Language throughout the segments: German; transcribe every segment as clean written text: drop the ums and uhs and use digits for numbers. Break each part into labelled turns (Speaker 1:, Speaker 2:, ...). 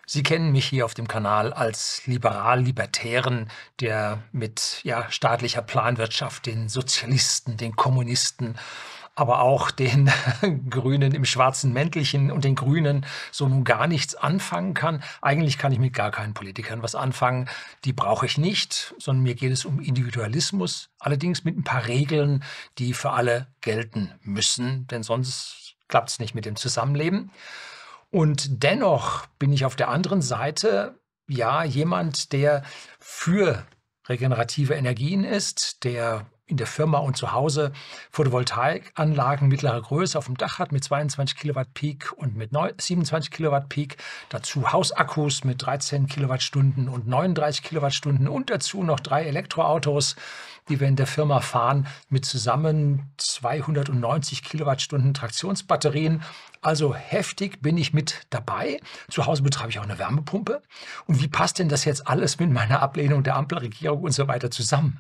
Speaker 1: Sie kennen mich hier auf dem Kanal als Liberal-Libertären, der mit staatlicher Planwirtschaft, den Sozialisten, den Kommunisten, aber auch den Grünen im schwarzen Mäntelchen und den Grünen so nun gar nichts anfangen kann. Eigentlich kann ich mit gar keinen Politikern was anfangen. Die brauche ich nicht, sondern mir geht es um Individualismus, allerdings mit ein paar Regeln, die für alle gelten müssen, denn sonst klappt es nicht mit dem Zusammenleben. Und dennoch bin ich auf der anderen Seite jemand, der für regenerative Energien ist, der in der Firma und zu Hause Photovoltaikanlagen mittlerer Größe auf dem Dach hat mit 22 Kilowatt Peak und mit 27 Kilowatt Peak, dazu Hausakkus mit 13 Kilowattstunden und 39 Kilowattstunden und dazu noch 3 Elektroautos, die wir in der Firma fahren, mit zusammen 290 Kilowattstunden Traktionsbatterien. Also heftig bin ich mit dabei. Zu Hause betreibe ich auch eine Wärmepumpe. Und wie passt denn das jetzt alles mit meiner Ablehnung der Ampelregierung und so weiter zusammen?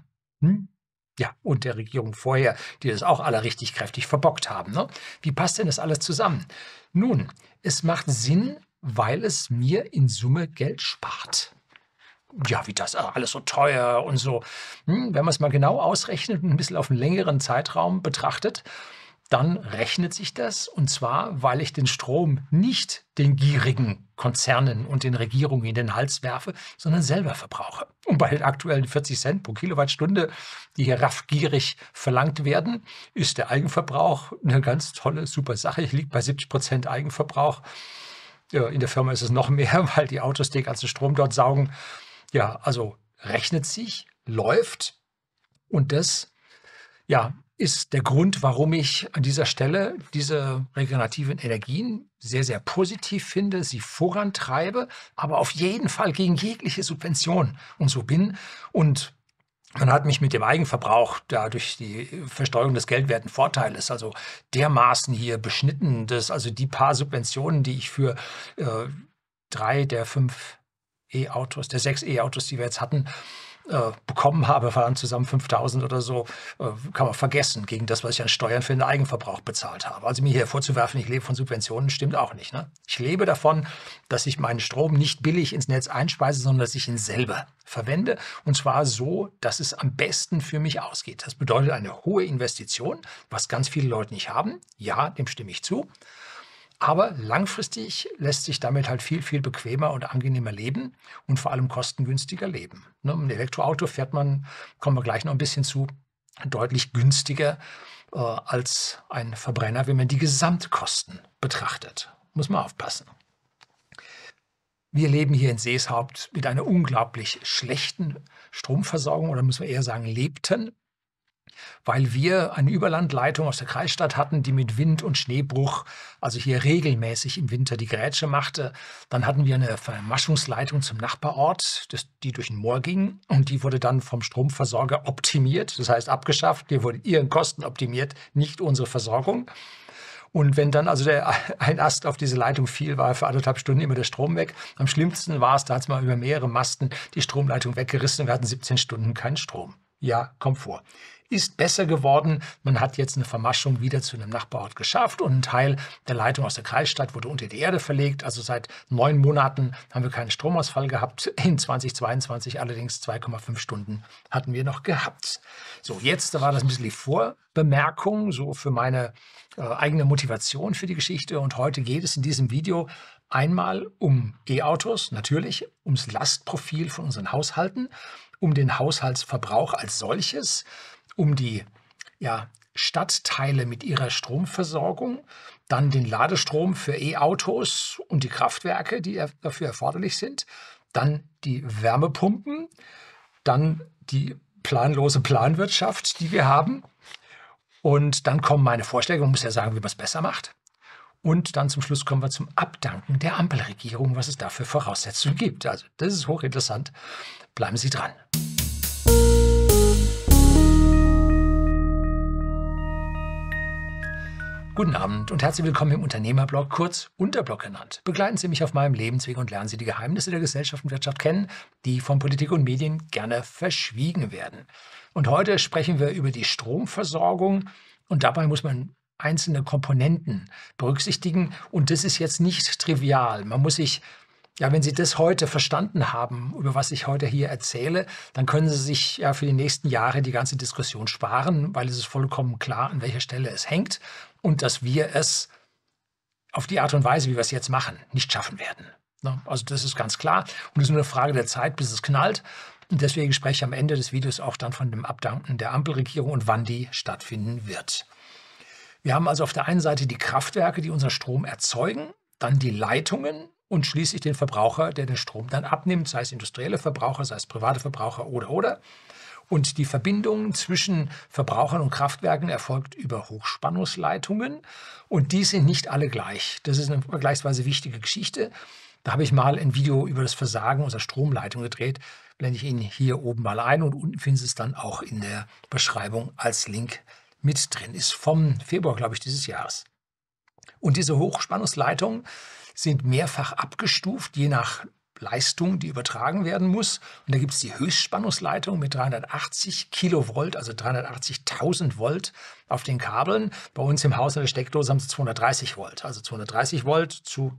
Speaker 1: Ja, und der Regierung vorher, die das auch alle richtig kräftig verbockt haben. Ne? Wie passt denn das alles zusammen? Nun, es macht Sinn, weil es mir in Summe Geld spart. Ja, wie das alles so teuer und so. Wenn man es mal genau ausrechnet und ein bisschen auf einen längeren Zeitraum betrachtet, dann rechnet sich das, und zwar, weil ich den Strom nicht den gierigen Konzernen und den Regierungen in den Hals werfe, sondern selber verbrauche. Und bei den aktuellen 40 Cent pro Kilowattstunde, die hier raffgierig verlangt werden, ist der Eigenverbrauch eine ganz tolle, super Sache. Ich liege bei 70% Eigenverbrauch. Ja, in der Firma ist es noch mehr, weil die Autos den ganzen Strom dort saugen. Ja, also rechnet sich, läuft, und das ist der Grund, warum ich an dieser Stelle diese regenerativen Energien sehr, sehr positiv finde, sie vorantreibe, aber auf jeden Fall gegen jegliche Subvention und so bin. Und man hat mich mit dem Eigenverbrauch da durch die Versteuerung des geldwerten Vorteiles also dermaßen hier beschnitten, dass also die paar Subventionen, die ich für 3 der 5 E-Autos, der 6 E-Autos, die wir jetzt hatten, bekommen habe, waren zusammen 5.000 oder so, kann man vergessen, gegen das, was ich an Steuern für den Eigenverbrauch bezahlt habe. Also mir hier vorzuwerfen, ich lebe von Subventionen, stimmt auch nicht. Ne? Ich lebe davon, dass ich meinen Strom nicht billig ins Netz einspeise, sondern dass ich ihn selber verwende, und zwar so, dass es am besten für mich ausgeht. Das bedeutet eine hohe Investition, was ganz viele Leute nicht haben. Ja, dem stimme ich zu. Aber langfristig lässt sich damit halt viel, viel bequemer und angenehmer leben und vor allem kostengünstiger leben. Ne, ein Elektroauto fährt man, kommen wir gleich noch ein bisschen zu, deutlich günstiger als ein Verbrenner, wenn man die Gesamtkosten betrachtet. Muss man aufpassen. Wir leben hier in Seeshaupt mit einer unglaublich schlechten Stromversorgung, oder muss man eher sagen, lebten, weil wir eine Überlandleitung aus der Kreisstadt hatten, die mit Wind und Schneebruch, also hier regelmäßig im Winter die Grätsche machte. Dann hatten wir eine Vermaschungsleitung zum Nachbarort, die durch ein Moor ging, und die wurde dann vom Stromversorger optimiert, das heißt abgeschafft. Die wurde ihren Kosten optimiert, nicht unsere Versorgung. Und wenn dann also ein Ast auf diese Leitung fiel, war für 1,5 Stunden immer der Strom weg. Am schlimmsten war es, da hat es mal über mehrere Masten die Stromleitung weggerissen und wir hatten 17 Stunden keinen Strom. Ja, kommt vor. Ist besser geworden. Man hat jetzt eine Vermaschung wieder zu einem Nachbarort geschafft und ein Teil der Leitung aus der Kreisstadt wurde unter die Erde verlegt. Also seit 9 Monaten haben wir keinen Stromausfall gehabt. In 2022 allerdings 2,5 Stunden hatten wir noch gehabt. So, jetzt war das ein bisschen die Vorbemerkung, so für meine eigene Motivation für die Geschichte. Und heute geht es in diesem Video einmal um E-Autos, natürlich, ums Lastprofil von unseren Haushalten, um den Haushaltsverbrauch als solches, um die Stadtteile mit ihrer Stromversorgung, dann den Ladestrom für E-Autos und die Kraftwerke, die dafür erforderlich sind, dann die Wärmepumpen, dann die planlose Planwirtschaft, die wir haben, und dann kommen meine Vorschläge, man muss ja sagen, wie man es besser macht. Und dann zum Schluss kommen wir zum Abdanken der Ampelregierung, was es da für Voraussetzungen gibt. Also das ist hochinteressant. Bleiben Sie dran. Guten Abend und herzlich willkommen im Unternehmerblog, kurz Unterblog genannt. Begleiten Sie mich auf meinem Lebensweg und lernen Sie die Geheimnisse der Gesellschaft und Wirtschaft kennen, die von Politik und Medien gerne verschwiegen werden. Und heute sprechen wir über die Stromversorgung, und dabei muss man einzelne Komponenten berücksichtigen, und das ist jetzt nicht trivial. Man muss sich Ja, wenn Sie das heute verstanden haben, über was ich heute hier erzähle, dann können Sie sich ja für die nächsten Jahre die ganze Diskussion sparen, weil es ist vollkommen klar, an welcher Stelle es hängt und dass wir es auf die Art und Weise, wie wir es jetzt machen, nicht schaffen werden. Ne? Also das ist ganz klar und es ist nur eine Frage der Zeit, bis es knallt. Und deswegen spreche ich am Ende des Videos auch dann von dem Abdanken der Ampelregierung und wann die stattfinden wird. Wir haben also auf der einen Seite die Kraftwerke, die unseren Strom erzeugen, dann die Leitungen und schließlich den Verbraucher, der den Strom dann abnimmt, sei es industrielle Verbraucher, sei es private Verbraucher oder. Und die Verbindung zwischen Verbrauchern und Kraftwerken erfolgt über Hochspannungsleitungen und die sind nicht alle gleich. Das ist eine vergleichsweise wichtige Geschichte. Da habe ich mal ein Video über das Versagen unserer Stromleitung gedreht. Blende ich Ihnen hier oben mal ein und unten finden Sie es dann auch in der Beschreibung als Link mit drin. Ist vom Februar, glaube ich, dieses Jahres. Und diese Hochspannungsleitungen sind mehrfach abgestuft, je nach Leistung, die übertragen werden muss. Und da gibt es die Höchstspannungsleitung mit 380 Kilovolt, also 380.000 Volt auf den Kabeln. Bei uns im Haus in der Steckdose haben sie 230 Volt, also 230 Volt zu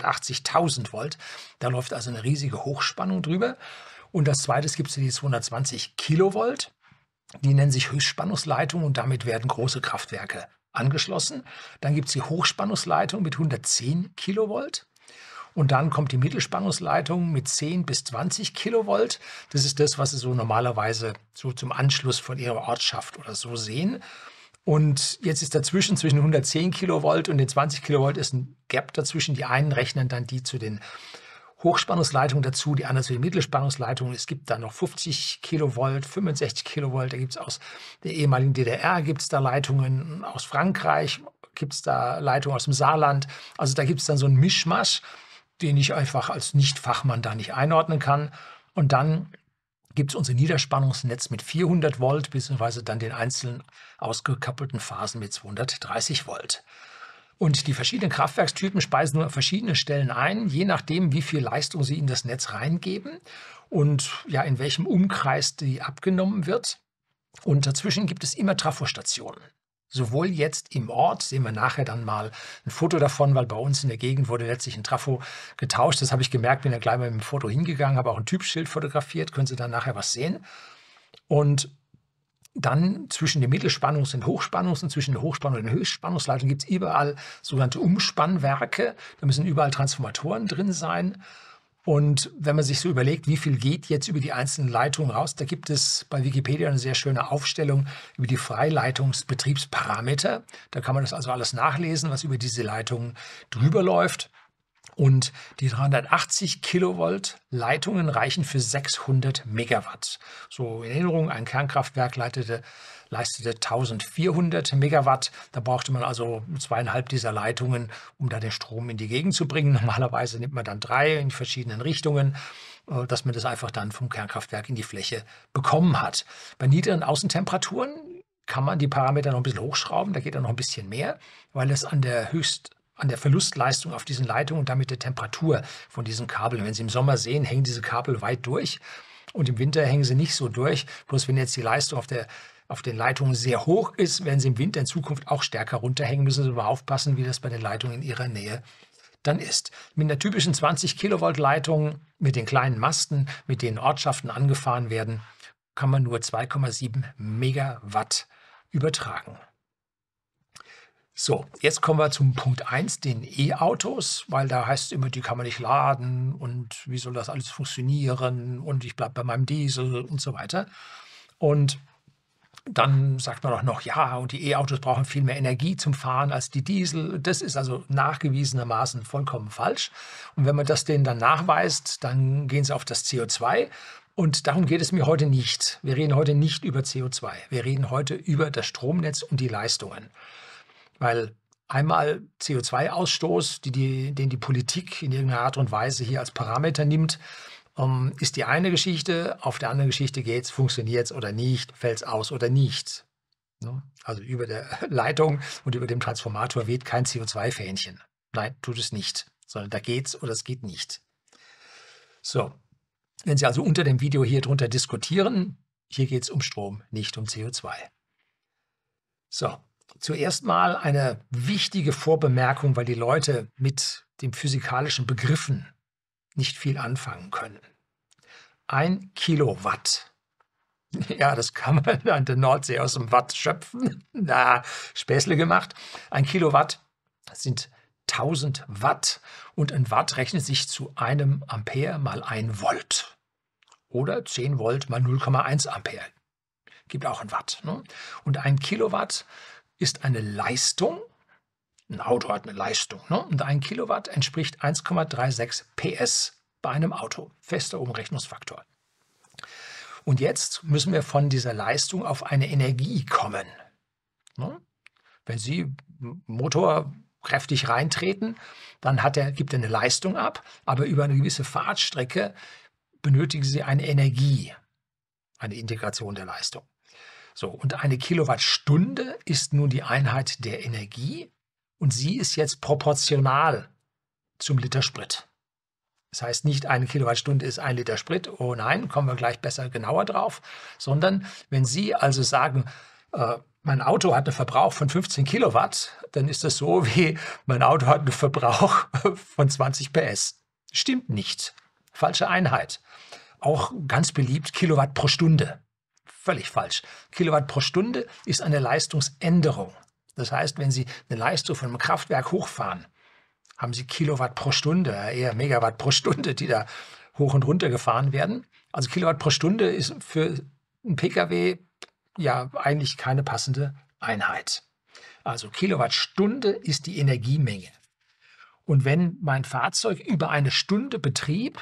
Speaker 1: 380.000 Volt. Da läuft also eine riesige Hochspannung drüber. Und als zweites gibt es die 220 Kilovolt. Die nennen sich Höchstspannungsleitungen und damit werden große Kraftwerke angeschlossen. Dann gibt es die Hochspannungsleitung mit 110 Kilovolt. Und dann kommt die Mittelspannungsleitung mit 10 bis 20 Kilovolt. Das ist das, was Sie so normalerweise so zum Anschluss von Ihrer Ortschaft oder so sehen. Und jetzt ist dazwischen, zwischen 110 Kilovolt und den 20 Kilovolt ist ein Gap dazwischen. Die einen rechnen dann die zu den Hochspannungsleitungen dazu, die anderen zu den Mittelspannungsleitungen. Es gibt da noch 50 Kilovolt, 65 Kilovolt. Da gibt es aus der ehemaligen DDR gibt es da Leitungen, aus Frankreich gibt es da Leitungen aus dem Saarland. Also da gibt es dann so einen Mischmasch, den ich einfach als Nicht-Fachmann da nicht einordnen kann. Und dann gibt es unser Niederspannungsnetz mit 400 Volt, beziehungsweise dann den einzelnen ausgekoppelten Phasen mit 230 Volt. Und die verschiedenen Kraftwerkstypen speisen nur an verschiedene Stellen ein, je nachdem, wie viel Leistung sie in das Netz reingeben und ja, in welchem Umkreis die abgenommen wird. Und dazwischen gibt es immer Trafostationen. Sowohl jetzt im Ort, sehen wir nachher dann mal ein Foto davon, weil bei uns in der Gegend wurde letztlich ein Trafo getauscht. Das habe ich gemerkt, bin da gleich mal mit dem Foto hingegangen, habe auch ein Typschild fotografiert, können Sie dann nachher was sehen. Und dann zwischen den Mittelspannungs- und Hochspannungs- und zwischen der Hochspannung und der Höchstspannungsleitung gibt es überall sogenannte Umspannwerke. Da müssen überall Transformatoren drin sein. Und wenn man sich so überlegt, wie viel geht jetzt über die einzelnen Leitungen raus, da gibt es bei Wikipedia eine sehr schöne Aufstellung über die Freileitungsbetriebsparameter. Da kann man das also alles nachlesen, was über diese Leitungen drüber läuft. Und die 380 Kilovolt Leitungen reichen für 600 Megawatt. So in Erinnerung, ein Kernkraftwerk leistete 1400 Megawatt. Da brauchte man also 2,5 dieser Leitungen, um da den Strom in die Gegend zu bringen. Normalerweise nimmt man dann 3 in verschiedenen Richtungen, dass man das einfach dann vom Kernkraftwerk in die Fläche bekommen hat. Bei niedrigen Außentemperaturen kann man die Parameter noch ein bisschen hochschrauben. Da geht dann noch ein bisschen mehr, weil es an der Verlustleistung auf diesen Leitungen und damit der Temperatur von diesen Kabeln. Wenn Sie im Sommer sehen, hängen diese Kabel weit durch und im Winter hängen sie nicht so durch. Bloß wenn jetzt die Leistung auf den Leitungen sehr hoch ist, werden sie im Winter in Zukunft auch stärker runterhängen. Müssen Sie aber aufpassen, wie das bei den Leitungen in Ihrer Nähe dann ist. Mit einer typischen 20 Kilovolt Leitung, mit den kleinen Masten, mit denen Ortschaften angefahren werden, kann man nur 2,7 Megawatt übertragen. So, jetzt kommen wir zum Punkt 1, den E-Autos, weil da heißt es immer, die kann man nicht laden und wie soll das alles funktionieren und ich bleibe bei meinem Diesel und so weiter. Und dann sagt man auch noch, ja, und die E-Autos brauchen viel mehr Energie zum Fahren als die Diesel. Das ist also nachgewiesenermaßen vollkommen falsch. Und wenn man das denen dann nachweist, dann gehen sie auf das CO2. Und darum geht es mir heute nicht. Wir reden heute nicht über CO2. Wir reden heute über das Stromnetz und die Leistungen. Weil einmal CO2-Ausstoß, den die Politik in irgendeiner Art und Weise hier als Parameter nimmt, ist die eine Geschichte. Auf der anderen Geschichte geht es, funktioniert es oder nicht, fällt es aus oder nicht. Also über der Leitung und über dem Transformator weht kein CO2-Fähnchen. Nein, tut es nicht, sondern da geht's oder es geht nicht. So, wenn Sie also unter dem Video hier drunter diskutieren, hier geht es um Strom, nicht um CO2. So, zuerst mal eine wichtige Vorbemerkung, weil die Leute mit den physikalischen Begriffen nicht viel anfangen können. 1 Kilowatt. Ja, das kann man an der Nordsee aus dem Watt schöpfen. Na, Späßle gemacht. 1 Kilowatt sind 1000 Watt und ein Watt rechnet sich zu einem Ampere mal 1 Volt. Oder 10 Volt mal 0,1 Ampere. Gibt auch ein Watt. Ne? Und 1 Kilowatt ist eine Leistung. Ein Auto hat eine Leistung. Ne? Und 1 Kilowatt entspricht 1,36 PS bei einem Auto. Fester Umrechnungsfaktor. Und jetzt müssen wir von dieser Leistung auf eine Energie kommen. Ne? Wenn Sie Motor kräftig reintreten, dann gibt er eine Leistung ab, aber über eine gewisse Fahrtstrecke benötigen Sie eine Energie, eine Integration der Leistung. So, und eine Kilowattstunde ist nun die Einheit der Energie und sie ist jetzt proportional zum Liter Sprit. Das heißt nicht, eine Kilowattstunde ist 1 Liter Sprit, oh nein, kommen wir gleich besser genauer drauf, sondern wenn Sie also sagen, mein Auto hat einen Verbrauch von 15 Kilowatt, dann ist das so wie, mein Auto hat einen Verbrauch von 20 PS. Stimmt nicht. Falsche Einheit. Auch ganz beliebt Kilowatt pro Stunde. Völlig falsch. Kilowatt pro Stunde ist eine Leistungsänderung. Das heißt, wenn Sie eine Leistung von einem Kraftwerk hochfahren, haben Sie Kilowatt pro Stunde, eher Megawatt pro Stunde, die da hoch und runter gefahren werden. Also Kilowatt pro Stunde ist für einen Pkw ja eigentlich keine passende Einheit. Also Kilowattstunde ist die Energiemenge. Und wenn mein Fahrzeug über eine Stunde Betrieb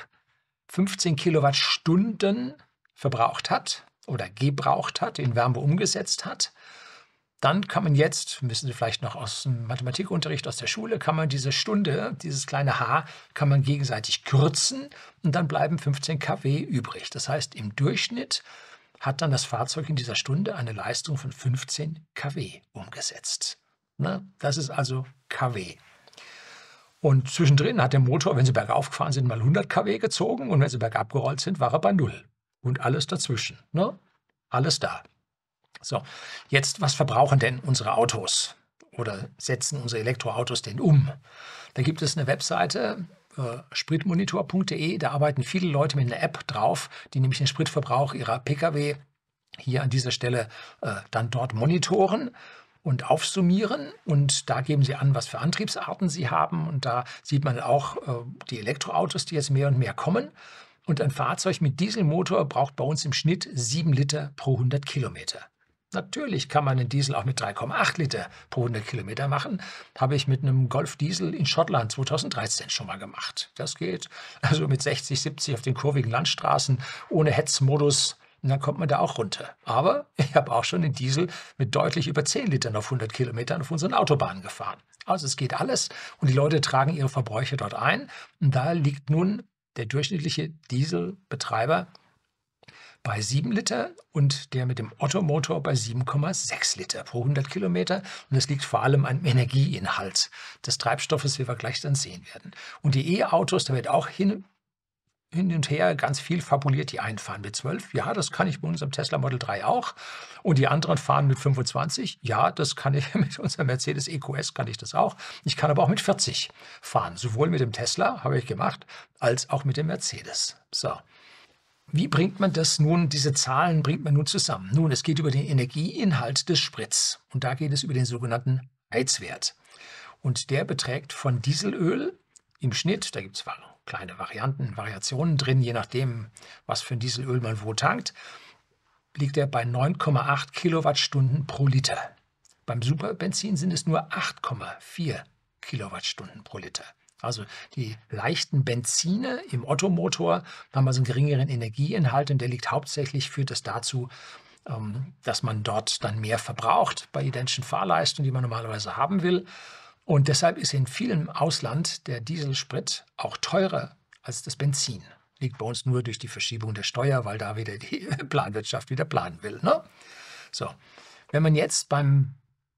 Speaker 1: 15 Kilowattstunden verbraucht hat oder gebraucht hat, in Wärme umgesetzt hat, dann kann man jetzt, wissen Sie vielleicht noch aus dem Mathematikunterricht aus der Schule, kann man diese Stunde, dieses kleine h, kann man gegenseitig kürzen und dann bleiben 15 kW übrig. Das heißt, im Durchschnitt hat dann das Fahrzeug in dieser Stunde eine Leistung von 15 kW umgesetzt. Ne? Das ist also kW. Und zwischendrin hat der Motor, wenn Sie bergauf gefahren sind, mal 100 kW gezogen und wenn Sie bergab gerollt sind, war er bei 0. Und alles dazwischen. Ne? Alles da. So, jetzt, was verbrauchen denn unsere Autos oder setzen unsere Elektroautos denn um? Da gibt es eine Webseite, spritmonitor.de, da arbeiten viele Leute mit einer App drauf, die nämlich den Spritverbrauch ihrer Pkw hier an dieser Stelle dann dort monitoren und aufsummieren. Und da geben sie an, was für Antriebsarten sie haben. Und da sieht man auch die Elektroautos, die jetzt mehr und mehr kommen. Und ein Fahrzeug mit Dieselmotor braucht bei uns im Schnitt 7 Liter pro 100 Kilometer. Natürlich kann man einen Diesel auch mit 3,8 Liter pro 100 Kilometer machen. Habe ich mit einem Golf Diesel in Schottland 2013 schon mal gemacht. Das geht also mit 60, 70 auf den kurvigen Landstraßen ohne Hetzmodus. Und dann kommt man da auch runter. Aber ich habe auch schon einen Diesel mit deutlich über 10 Litern auf 100 Kilometern auf unseren Autobahnen gefahren. Also es geht alles und die Leute tragen ihre Verbräuche dort ein. Und da liegt nun der durchschnittliche Dieselbetreiber bei 7 Liter und der mit dem Ottomotor bei 7,6 Liter pro 100 Kilometer. Und das liegt vor allem am Energieinhalt des Treibstoffes, wie wir gleich dann sehen werden. Und die E-Autos, da wird auch hin und her ganz viel fabuliert. Die einen fahren mit 12, ja, das kann ich bei unserem Tesla Model 3 auch. Und die anderen fahren mit 25, ja, das kann ich mit unserem Mercedes EQS, kann ich das auch. Ich kann aber auch mit 40 fahren, sowohl mit dem Tesla, habe ich gemacht, als auch mit dem Mercedes. So. Wie bringt man das nun, diese Zahlen bringt man nun zusammen? Nun, es geht über den Energieinhalt des Sprits und da geht es über den sogenannten Heizwert. Und der beträgt von Dieselöl im Schnitt, da gibt es kleine Variationen drin, je nachdem, was für ein Dieselöl man wo tankt, liegt er bei 9,8 Kilowattstunden pro Liter. Beim Superbenzin sind es nur 8,4 Kilowattstunden pro Liter. Also die leichten Benzine im Ottomotor haben also einen geringeren Energieinhalt und der liegt hauptsächlich, führt das dazu, dass man dort dann mehr verbraucht bei identischen Fahrleistungen, die man normalerweise haben will. Und deshalb ist in vielem Ausland der Dieselsprit auch teurer als das Benzin. Liegt bei uns nur durch die Verschiebung der Steuer, weil da wieder die Planwirtschaft wieder planen will. Ne? So, wenn man jetzt beim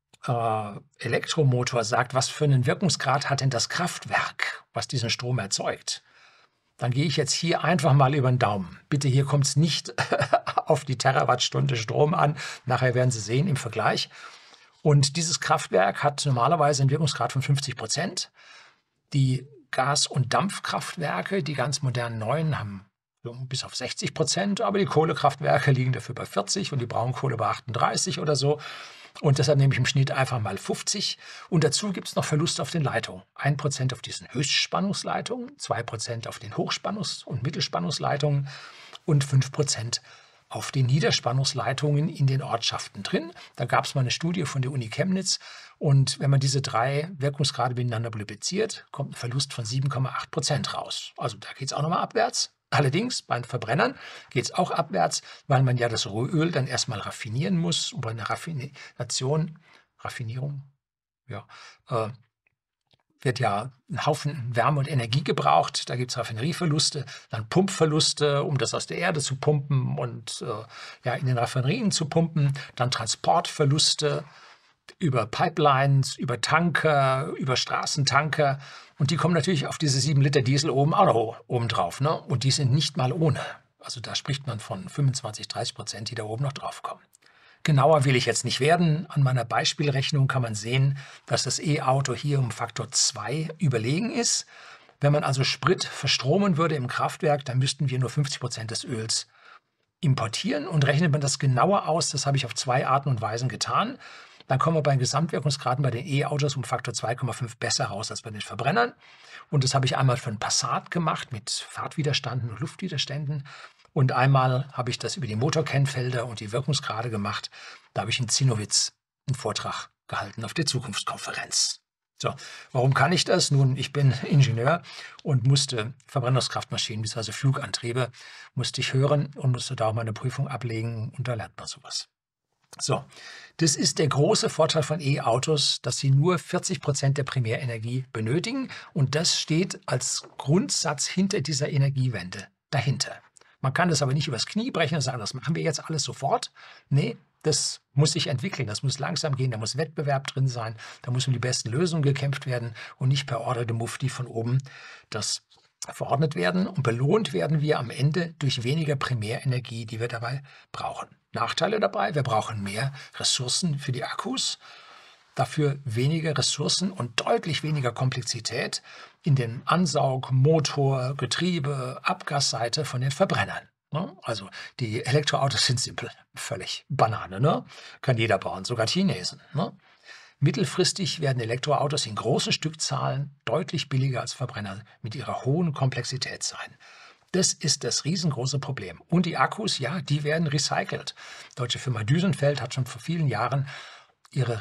Speaker 1: Elektromotor sagt, was für einen Wirkungsgrad hat denn das Kraftwerk, was diesen Strom erzeugt, dann gehe ich jetzt hier einfach mal über den Daumen. Bitte, hier kommt es nicht auf die Terawattstunde Strom an. Nachher werden Sie sehen im Vergleich. Und dieses Kraftwerk hat normalerweise einen Wirkungsgrad von 50%. Die Gas- und Dampfkraftwerke, die ganz modernen neuen, haben so bis auf 60%, aber die Kohlekraftwerke liegen dafür bei 40 und die Braunkohle bei 38 oder so. Und deshalb nehme ich im Schnitt einfach mal 50. Und dazu gibt es noch Verluste auf den Leitungen. 1% auf diesen Höchstspannungsleitungen, 2% auf den Hochspannungs- und Mittelspannungsleitungen und 5% auf den Niederspannungsleitungen in den Ortschaften drin. Da gab es mal eine Studie von der Uni Chemnitz. Und wenn man diese 3 Wirkungsgrade miteinander multipliziert, kommt ein Verlust von 7,8% raus. Also da geht es auch nochmal abwärts. Allerdings bei den Verbrennern geht es auch abwärts, weil man ja das Rohöl dann erstmal raffinieren muss. Und bei einer Raffinierung, ja, wird ja ein Haufen Wärme und Energie gebraucht. Da gibt es Raffinerieverluste, dann Pumpverluste, um das aus der Erde zu pumpen und ja, in den Raffinerien zu pumpen. Dann Transportverluste über Pipelines, über Tanker, über Straßentanker. Und die kommen natürlich auf diese 7 Liter Diesel auch noch oben drauf. Ne? Und die sind nicht mal ohne. Also da spricht man von 25-30%, die da oben noch drauf kommen. Genauer will ich jetzt nicht werden. An meiner Beispielrechnung kann man sehen, dass das E-Auto hier um Faktor 2 überlegen ist. Wenn man also Sprit verstromen würde im Kraftwerk, dann müssten wir nur 50% des Öls importieren. Und rechnet man das genauer aus, das habe ich auf 2 Arten und Weisen getan, dann kommen wir bei den Gesamtwirkungsgraden bei den E-Autos um Faktor 2,5 besser raus als bei den Verbrennern. Und das habe ich einmal für einen Passat gemacht mit Fahrtwiderständen und Luftwiderständen. Und einmal habe ich das über die Motorkennfelder und die Wirkungsgrade gemacht. Da habe ich in Zinnowitz einen Vortrag gehalten auf der Zukunftskonferenz. So, warum kann ich das? Nun, ich bin Ingenieur und musste Verbrennungskraftmaschinen bzw. Flugantriebe musste ich hören und musste da auch meine Prüfung ablegen und da lernt man sowas. So, das ist der große Vorteil von E-Autos, dass sie nur 40% der Primärenergie benötigen und das steht als Grundsatz hinter dieser Energiewende dahinter. Man kann das aber nicht übers Knie brechen und sagen, das machen wir jetzt alles sofort. Nee, das muss sich entwickeln, das muss langsam gehen, da muss Wettbewerb drin sein, da muss um die besten Lösungen gekämpft werden und nicht per Ordre de Mufti von oben das verordnet werden. Und belohnt werden wir am Ende durch weniger Primärenergie, die wir dabei brauchen. Nachteile dabei, wir brauchen mehr Ressourcen für die Akkus, dafür weniger Ressourcen und deutlich weniger Komplexität in den Ansaug-, Motor-, Getriebe-, Abgasseite von den Verbrennern. Ne? Also die Elektroautos sind simpel, völlig Banane, ne? Kann jeder bauen, sogar Chinesen. Ne? Mittelfristig werden Elektroautos in großen Stückzahlen deutlich billiger als Verbrenner mit ihrer hohen Komplexität sein. Das ist das riesengroße Problem. Und die Akkus, ja, die werden recycelt. Deutsche Firma Düsenfeld hat schon vor vielen Jahren ihre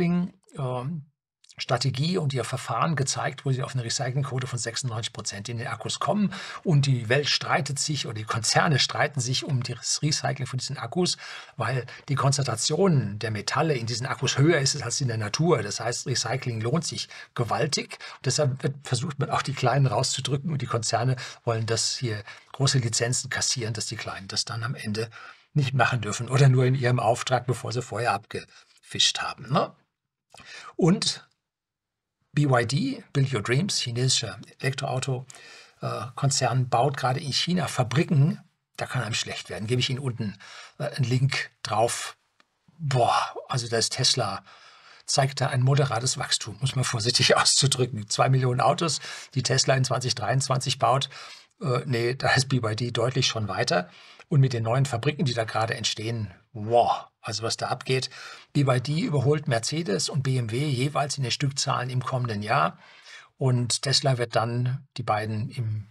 Speaker 1: Recycling-Strategie und ihr Verfahren gezeigt, wo sie auf eine Recyclingquote von 96% in den Akkus kommen. Und die Welt streitet sich oder die Konzerne streiten sich um das Recycling von diesen Akkus, weil die Konzentration der Metalle in diesen Akkus höher ist als in der Natur. Das heißt, Recycling lohnt sich gewaltig. Und deshalb versucht man auch die Kleinen rauszudrücken und die Konzerne wollen das hier große Lizenzen kassieren, dass die Kleinen das dann am Ende nicht machen dürfen oder nur in ihrem Auftrag, bevor sie vorher abgefischt haben. Ne? Und BYD, Build Your Dreams, chinesischer Elektroauto-Konzern, baut gerade in China Fabriken, da kann einem schlecht werden. Gebe ich Ihnen unten einen Link drauf. Boah, also da ist Tesla, zeigt da ein moderates Wachstum, muss man vorsichtig auszudrücken. 2 Millionen Autos, die Tesla in 2023 baut. Nee, da ist BYD deutlich schon weiter. Und mit den neuen Fabriken, die da gerade entstehen, wow, also was da abgeht. BYD überholt Mercedes und BMW jeweils in den Stückzahlen im kommenden Jahr. Und Tesla wird dann die beiden im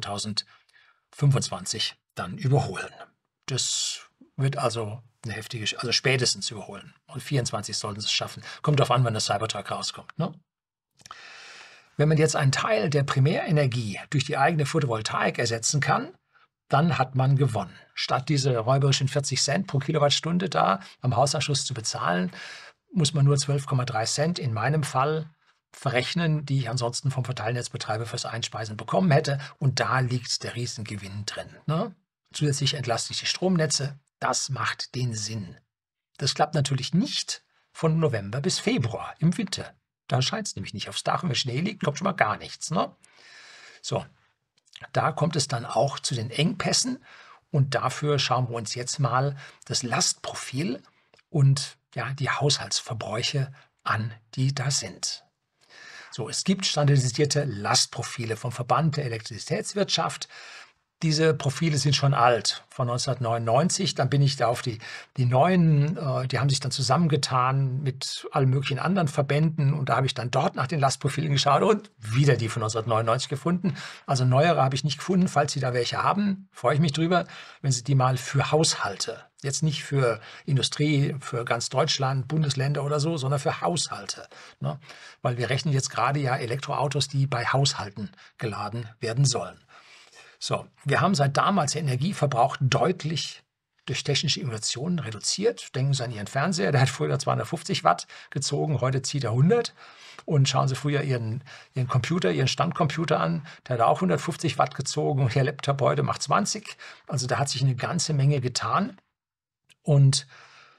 Speaker 1: 2025 dann überholen. Das wird also eine heftige, also spätestens überholen. Und 24 sollten sie es schaffen. Kommt darauf an, wann das Cybertruck rauskommt. Ne? Wenn man jetzt einen Teil der Primärenergie durch die eigene Photovoltaik ersetzen kann, dann hat man gewonnen. Statt diese räuberischen 40 Cent pro Kilowattstunde da am Hausanschluss zu bezahlen, muss man nur 12,3 Cent in meinem Fall verrechnen, die ich ansonsten vom Verteilnetzbetreiber fürs Einspeisen bekommen hätte. Und da liegt der Riesengewinn drin. Ne? Zusätzlich entlaste ich die Stromnetze. Das macht den Sinn. Das klappt natürlich nicht von November bis Februar im Winter. Da scheint es nämlich nicht aufs Dach. Und wenn Schnee liegt, kommt schon mal gar nichts. Ne? So, da kommt es dann auch zu den Engpässen. Und dafür schauen wir uns jetzt mal das Lastprofil und ja, die Haushaltsverbräuche an, die da sind. So, es gibt standardisierte Lastprofile vom Verband der Elektrizitätswirtschaft. Diese Profile sind schon alt, von 1999. Dann bin ich da auf die neuen, die haben sich dann zusammengetan mit allen möglichen anderen Verbänden und da habe ich dann dort nach den Lastprofilen geschaut und wieder die von 1999 gefunden. Also neuere habe ich nicht gefunden. Falls Sie da welche haben, freue ich mich drüber, wenn Sie die mal für Haushalte, jetzt nicht für Industrie, für ganz Deutschland, Bundesländer oder so, sondern für Haushalte. Ne? Weil wir rechnen jetzt gerade ja Elektroautos, die bei Haushalten geladen werden sollen. So, wir haben seit damals den Energieverbrauch deutlich durch technische Innovationen reduziert. Denken Sie an Ihren Fernseher, der hat früher 250 Watt gezogen, heute zieht er 100. Und schauen Sie früher Ihren Computer, Ihren Standcomputer an, der hat auch 150 Watt gezogen und Ihr Laptop heute macht 20. Also da hat sich eine ganze Menge getan. Und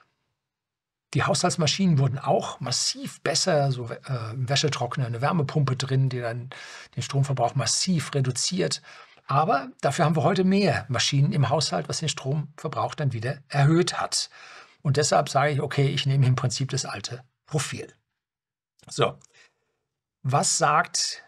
Speaker 1: die Haushaltsmaschinen wurden auch massiv besser, so Wäschetrockner, eine Wärmepumpe drin, die dann den Stromverbrauch massiv reduziert. Aber dafür haben wir heute mehr Maschinen im Haushalt, was den Stromverbrauch dann wieder erhöht hat. Und deshalb sage ich, okay, ich nehme im Prinzip das alte Profil. So, was sagt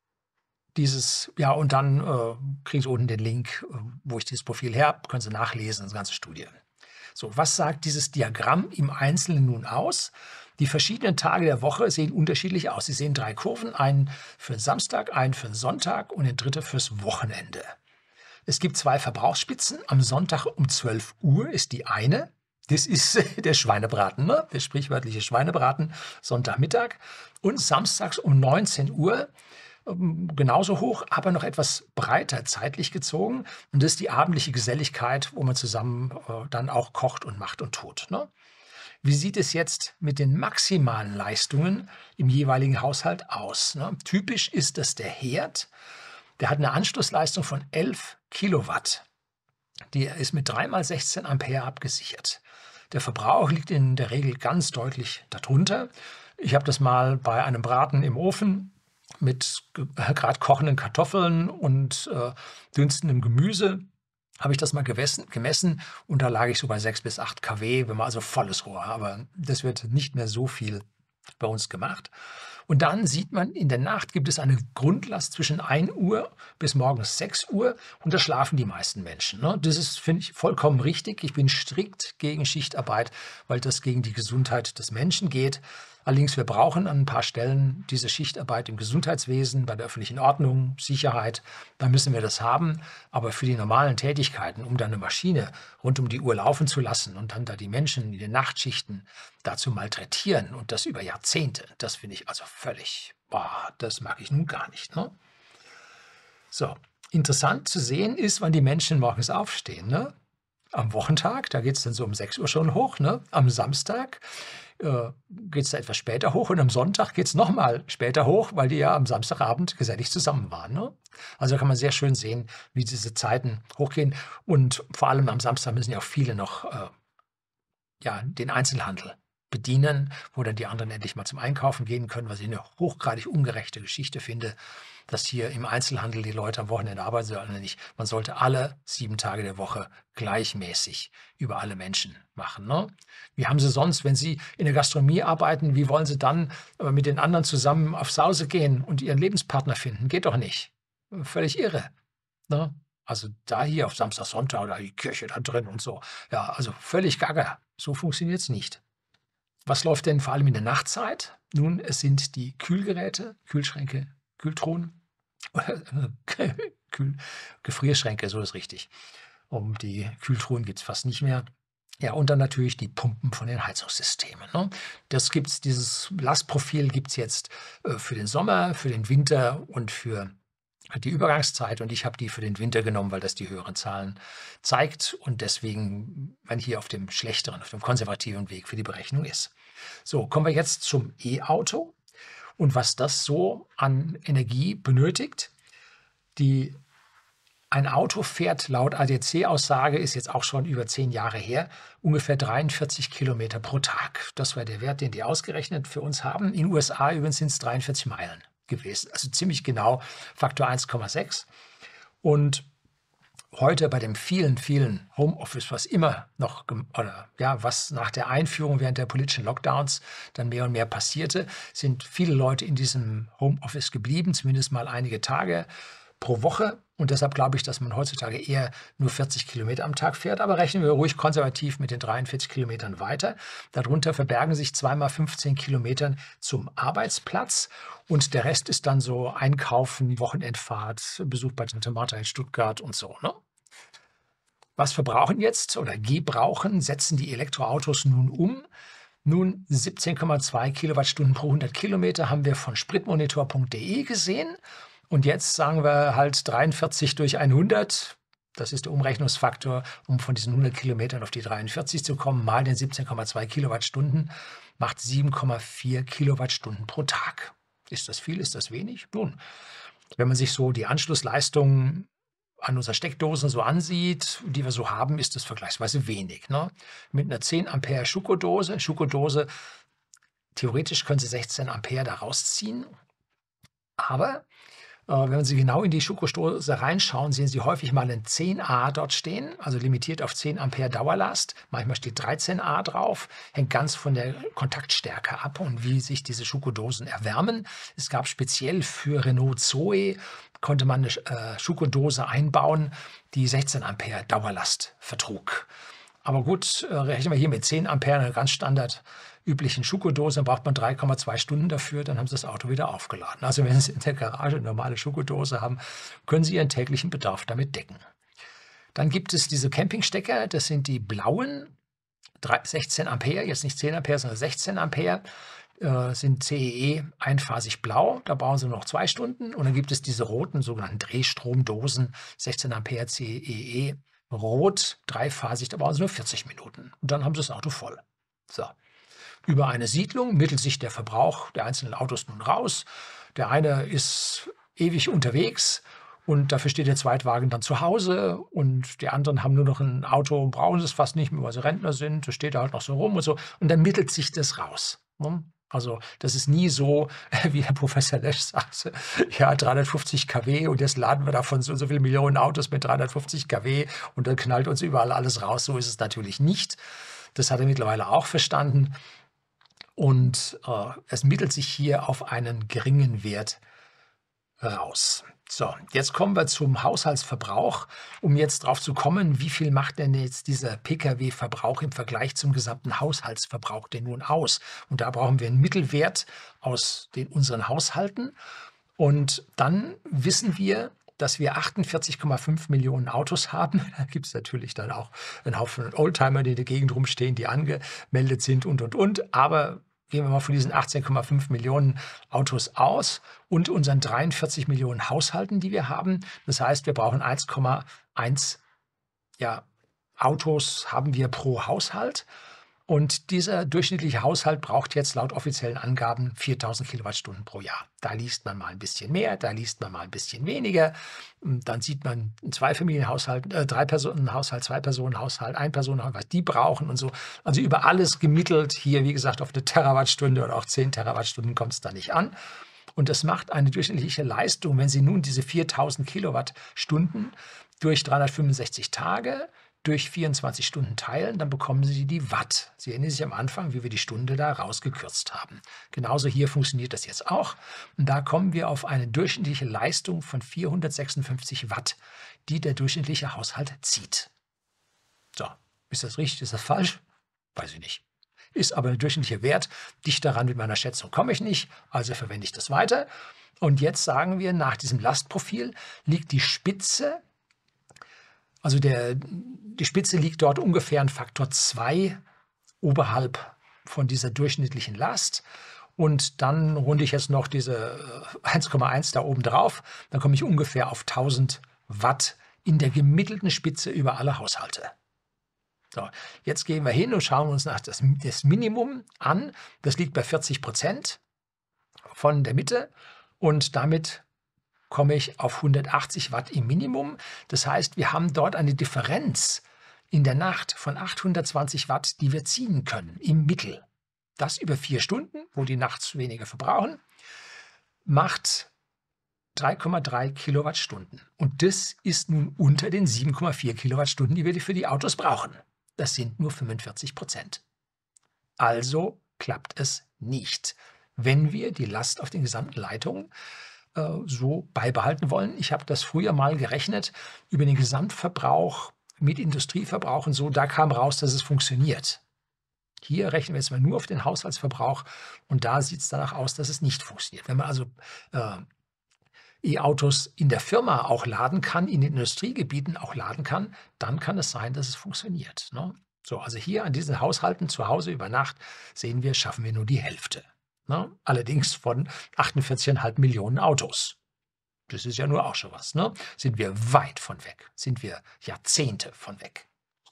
Speaker 1: dieses, ja, und dann kriegen Sie unten den Link, wo ich dieses Profil her habe, können Sie nachlesen, das ganze Studie. So, was sagt dieses Diagramm im Einzelnen nun aus? Die verschiedenen Tage der Woche sehen unterschiedlich aus. Sie sehen 3 Kurven, einen für den Samstag, einen für den Sonntag und den dritten fürs Wochenende. Es gibt 2 Verbrauchsspitzen. Am Sonntag um 12 Uhr ist die eine. Das ist der Schweinebraten, ne? Der sprichwörtliche Schweinebraten, Sonntagmittag. Und samstags um 19 Uhr genauso hoch, aber noch etwas breiter zeitlich gezogen. Und das ist die abendliche Geselligkeit, wo man zusammen dann auch kocht und macht und tut. Ne? Wie sieht es jetzt mit den maximalen Leistungen im jeweiligen Haushalt aus? Ne? Typisch ist das der Herd. Der hat eine Anschlussleistung von 11 Kilowatt. Die ist mit 3 mal 16 Ampere abgesichert. Der Verbrauch liegt in der Regel ganz deutlich darunter. Ich habe das mal bei einem Braten im Ofen mit gerade kochenden Kartoffeln und dünstendem Gemüse habe ich das mal gemessen und da lag ich so bei 6 bis 8 kW, wenn man also volles Rohr, aber das wird nicht mehr so viel bei uns gemacht. Und dann sieht man, in der Nacht gibt es eine Grundlast zwischen 1 Uhr bis morgens 6 Uhr und da schlafen die meisten Menschen. Ne? Das ist, finde ich, vollkommen richtig. Ich bin strikt gegen Schichtarbeit, weil das gegen die Gesundheit des Menschen geht. Allerdings, wir brauchen an ein paar Stellen diese Schichtarbeit im Gesundheitswesen, bei der öffentlichen Ordnung, Sicherheit. Da müssen wir das haben. Aber für die normalen Tätigkeiten, um dann eine Maschine rund um die Uhr laufen zu lassen und dann da die Menschen in den Nachtschichten dazu malträtieren und das über Jahrzehnte, das finde ich also völlig, das mag ich nun gar nicht. Ne? So, interessant zu sehen ist, wann die Menschen morgens aufstehen. Ne? Am Wochentag, da geht es dann so um 6 Uhr schon hoch. Ne? Am Samstag geht es da etwas später hoch und am Sonntag geht es nochmal später hoch, weil die ja am Samstagabend gesellig zusammen waren. Ne? Also kann man sehr schön sehen, wie diese Zeiten hochgehen. Und vor allem am Samstag müssen ja auch viele noch den Einzelhandel bedienen, wo dann die anderen endlich mal zum Einkaufen gehen können, was ich eine hochgradig ungerechte Geschichte finde, dass hier im Einzelhandel die Leute am Wochenende arbeiten sollen. Nicht. Man sollte alle 7 Tage der Woche gleichmäßig über alle Menschen machen. Ne? Wie haben Sie sonst, wenn Sie in der Gastronomie arbeiten, wie wollen Sie dann mit den anderen zusammen auf Sause gehen und Ihren Lebenspartner finden? Geht doch nicht. Völlig irre. Ne? Also da hier auf Samstag, Sonntag oder die Kirche da drin und so. Ja, also völlig gaga. So funktioniert es nicht. Was läuft denn vor allem in der Nachtzeit? Nun, es sind die Kühlgeräte, Kühlschränke, Kühltruhen, Gefrierschränke, so ist richtig. Die Kühltruhen gibt es fast nicht mehr. Ja, und dann natürlich die Pumpen von den Heizungssystemen. Ne? Dieses Lastprofil gibt es jetzt für den Sommer, für den Winter und für die Übergangszeit. Und ich habe die für den Winter genommen, weil das die höheren Zahlen zeigt und deswegen man hier auf dem schlechteren, auf dem konservativen Weg für die Berechnung ist. So, kommen wir jetzt zum E-Auto und was das so an Energie benötigt. Ein Auto fährt laut ADAC-Aussage, ist jetzt auch schon über 10 Jahre her, ungefähr 43 Kilometer pro Tag. Das war der Wert, den die ausgerechnet für uns haben. In den USA übrigens sind es 43 Meilen gewesen, also ziemlich genau Faktor 1,6. Und heute bei dem vielen Homeoffice, was immer noch, oder ja, was nach der Einführung während der politischen Lockdowns dann mehr und mehr passierte, sind viele Leute in diesem Homeoffice geblieben, zumindest mal einige Tage pro Woche. Und deshalb glaube ich, dass man heutzutage eher nur 40 Kilometer am Tag fährt. Aber rechnen wir ruhig konservativ mit den 43 Kilometern weiter. Darunter verbergen sich 2x15 Kilometern zum Arbeitsplatz. Und der Rest ist dann so Einkaufen, Wochenendfahrt, Besuch bei Tante Martha in Stuttgart und so. Ne? Was verbrauchen jetzt oder gebrauchen, setzen die Elektroautos nun um? Nun 17,2 Kilowattstunden pro 100 Kilometer haben wir von spritmonitor.de gesehen. Und jetzt sagen wir halt 43 durch 100. Das ist der Umrechnungsfaktor, um von diesen 100 Kilometern auf die 43 zu kommen, mal den 17,2 Kilowattstunden, macht 7,4 Kilowattstunden pro Tag. Ist das viel, ist das wenig? Nun, wenn man sich so die Anschlussleistungen an unserer Steckdosen so ansieht, die wir so haben, ist das vergleichsweise wenig. Ne? Mit einer 10 Ampere Schuko-Dose, theoretisch können Sie 16 Ampere da rausziehen, aber wenn Sie Sie genau in die Schokostose reinschauen, sehen Sie häufig mal ein 10A dort stehen, also limitiert auf 10 Ampere Dauerlast. Manchmal steht 13A drauf, hängt ganz von der Kontaktstärke ab und wie sich diese Schokodosen erwärmen. Es gab speziell für Renault Zoe, konnte man eine Schokodose einbauen, die 16 Ampere Dauerlast vertrug. Aber gut, rechnen wir hier mit 10 Ampere, eine ganz standard üblichen Schokodose, dann braucht man 3,2 Stunden dafür, dann haben Sie das Auto wieder aufgeladen. Also wenn Sie in der Garage eine normale Schokodose haben, können Sie Ihren täglichen Bedarf damit decken. Dann gibt es diese Campingstecker, das sind die blauen, 16 Ampere, jetzt nicht 10 Ampere, sondern 16 Ampere, sind CEE einphasig blau, da brauchen Sie noch 2 Stunden. Und dann gibt es diese roten sogenannten Drehstromdosen, 16 Ampere CEE, rot, dreiphasig, da brauchen Sie nur 40 Minuten. Und dann haben Sie das Auto voll. So. Über eine Siedlung mittelt sich der Verbrauch der einzelnen Autos nun raus. Der eine ist ewig unterwegs und dafür steht der Zweitwagen dann zu Hause und die anderen haben nur noch ein Auto und brauchen es fast nicht mehr, weil sie Rentner sind. Das steht da halt noch so rum und so. Und dann mittelt sich das raus. Ne? Also das ist nie so, wie Herr Professor Lesch sagte, ja 350 kW und jetzt laden wir davon so viele Millionen Autos mit 350 kW und dann knallt uns überall alles raus. So ist es natürlich nicht. Das hat er mittlerweile auch verstanden. Und es mittelt sich hier auf einen geringen Wert raus. So, jetzt kommen wir zum Haushaltsverbrauch. Um jetzt drauf zu kommen, wie viel macht denn jetzt dieser Pkw-Verbrauch im Vergleich zum gesamten Haushaltsverbrauch denn nun aus? Und da brauchen wir einen Mittelwert aus unseren Haushalten. Und dann wissen wir, dass wir 48,5 Millionen Autos haben. Da gibt es natürlich dann auch einen Haufen Oldtimer, die in der Gegend rumstehen, die angemeldet sind und. Aber gehen wir mal von diesen 18,5 Millionen Autos aus und unseren 43 Millionen Haushalten, die wir haben. Das heißt, wir brauchen 1,1 Autos haben wir pro Haushalt. Und dieser durchschnittliche Haushalt braucht jetzt laut offiziellen Angaben 4000 Kilowattstunden pro Jahr. Da liest man mal ein bisschen mehr, da liest man mal ein bisschen weniger. Und dann sieht man einen Zweifamilienhaushalt, 3-Personen-Haushalt, 2-Personen-Haushalt, Ein-Personen-Haushalt, was die brauchen und so. Also über alles gemittelt hier, wie gesagt, auf eine Terawattstunde oder auch 10 Terawattstunden kommt es da nicht an. Und das macht eine durchschnittliche Leistung, wenn Sie nun diese 4000 Kilowattstunden durch 365 Tage durch 24 Stunden teilen, dann bekommen Sie die Watt. Sie erinnern sich am Anfang, wie wir die Stunde da rausgekürzt haben. Genauso hier funktioniert das jetzt auch. Und da kommen wir auf eine durchschnittliche Leistung von 456 Watt, die der durchschnittliche Haushalt zieht. So, ist das richtig, ist das falsch? Weiß ich nicht. Ist aber der durchschnittliche Wert. Dicht daran mit meiner Schätzung komme ich nicht, also verwende ich das weiter. Und jetzt sagen wir, nach diesem Lastprofil liegt die Spitze, also die Spitze liegt dort ungefähr ein Faktor 2 oberhalb von dieser durchschnittlichen Last. Und dann runde ich jetzt noch diese 1,1 da oben drauf. Dann komme ich ungefähr auf 1000 Watt in der gemittelten Spitze über alle Haushalte. So, jetzt gehen wir hin und schauen uns nach das Minimum an. Das liegt bei 40% von der Mitte und damit komme ich auf 180 Watt im Minimum. Das heißt, wir haben dort eine Differenz in der Nacht von 820 Watt, die wir ziehen können im Mittel. Das über 4 Stunden, wo die nachts weniger verbrauchen, macht 3,3 Kilowattstunden. Und das ist nun unter den 7,4 Kilowattstunden, die wir für die Autos brauchen. Das sind nur 45%. Also klappt es nicht, wenn wir die Last auf den gesamten Leitungen so beibehalten wollen. Ich habe das früher mal gerechnet über den Gesamtverbrauch mit Industrieverbrauch und so. Da kam raus, dass es funktioniert. Hier rechnen wir jetzt mal nur auf den Haushaltsverbrauch und da sieht es danach aus, dass es nicht funktioniert. Wenn man also E-Autos in der Firma auch laden kann, in den Industriegebieten auch laden kann, dann kann es sein, dass es funktioniert. Ne? So, also hier an diesen Haushalten zu Hause über Nacht sehen wir, schaffen wir nur die Hälfte. Ne? Allerdings von 48,5 Millionen Autos. Das ist ja nur auch schon was. Ne? Sind wir weit von weg. Sind wir Jahrzehnte von weg.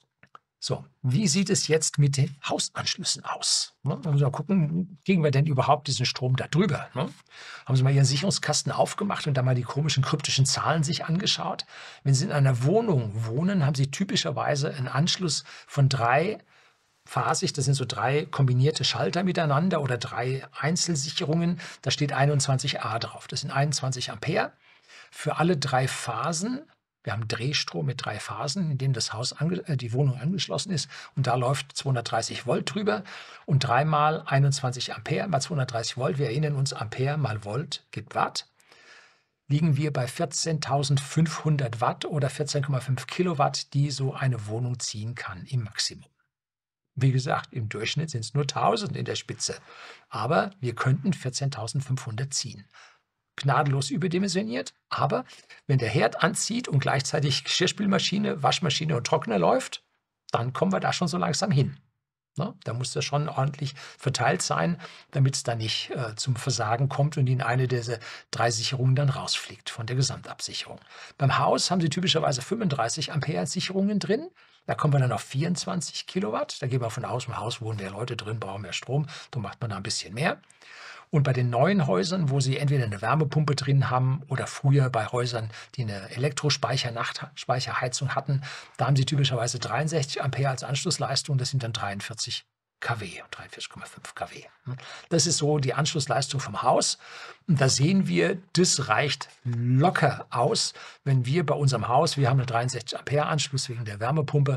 Speaker 1: So, wie sieht es jetzt mit den Hausanschlüssen aus? Ne? Da müssen wir mal gucken, kriegen wir denn überhaupt diesen Strom da drüber? Ne? Haben Sie mal Ihren Sicherungskasten aufgemacht und da mal die komischen kryptischen Zahlen sich angeschaut? Wenn Sie in einer Wohnung wohnen, haben Sie typischerweise einen Anschluss von dreiphasig, das sind so 3 kombinierte Schalter miteinander oder 3 Einzelsicherungen. Da steht 21A drauf. Das sind 21 Ampere. Für alle 3 Phasen. Wir haben Drehstrom mit 3 Phasen, in dem das Haus die Wohnung angeschlossen ist. Und da läuft 230 Volt drüber. Und 3 mal 21 Ampere mal 230 Volt. Wir erinnern uns, Ampere mal Volt gibt Watt. Liegen wir bei 14.500 Watt oder 14,5 Kilowatt, die so eine Wohnung ziehen kann im Maximum. Wie gesagt, im Durchschnitt sind es nur 1000 in der Spitze. Aber wir könnten 14.500 ziehen. Gnadenlos überdimensioniert, aber wenn der Herd anzieht und gleichzeitig Geschirrspülmaschine, Waschmaschine und Trockner läuft, dann kommen wir da schon so langsam hin. Ne? Da muss das schon ordentlich verteilt sein, damit es da nicht zum Versagen kommt und in eine dieser 3 Sicherungen dann rausfliegt von der Gesamtabsicherung. Beim Haus haben Sie typischerweise 35 Ampere Sicherungen drin. Da kommen wir dann auf 24 Kilowatt. Da gehen wir von aus, im Haus wohnen mehr Leute drin, brauchen mehr Strom. Da macht man da ein bisschen mehr. Und bei den neuen Häusern, wo Sie entweder eine Wärmepumpe drin haben oder früher bei Häusern, die eine Elektrospeicherheizung hatten, da haben Sie typischerweise 63 Ampere als Anschlussleistung. Das sind dann 43 kW, 43,5 kW. Das ist so die Anschlussleistung vom Haus. Und da sehen wir, das reicht locker aus, wenn wir bei unserem Haus, wir haben einen 63 Ampere Anschluss wegen der Wärmepumpe,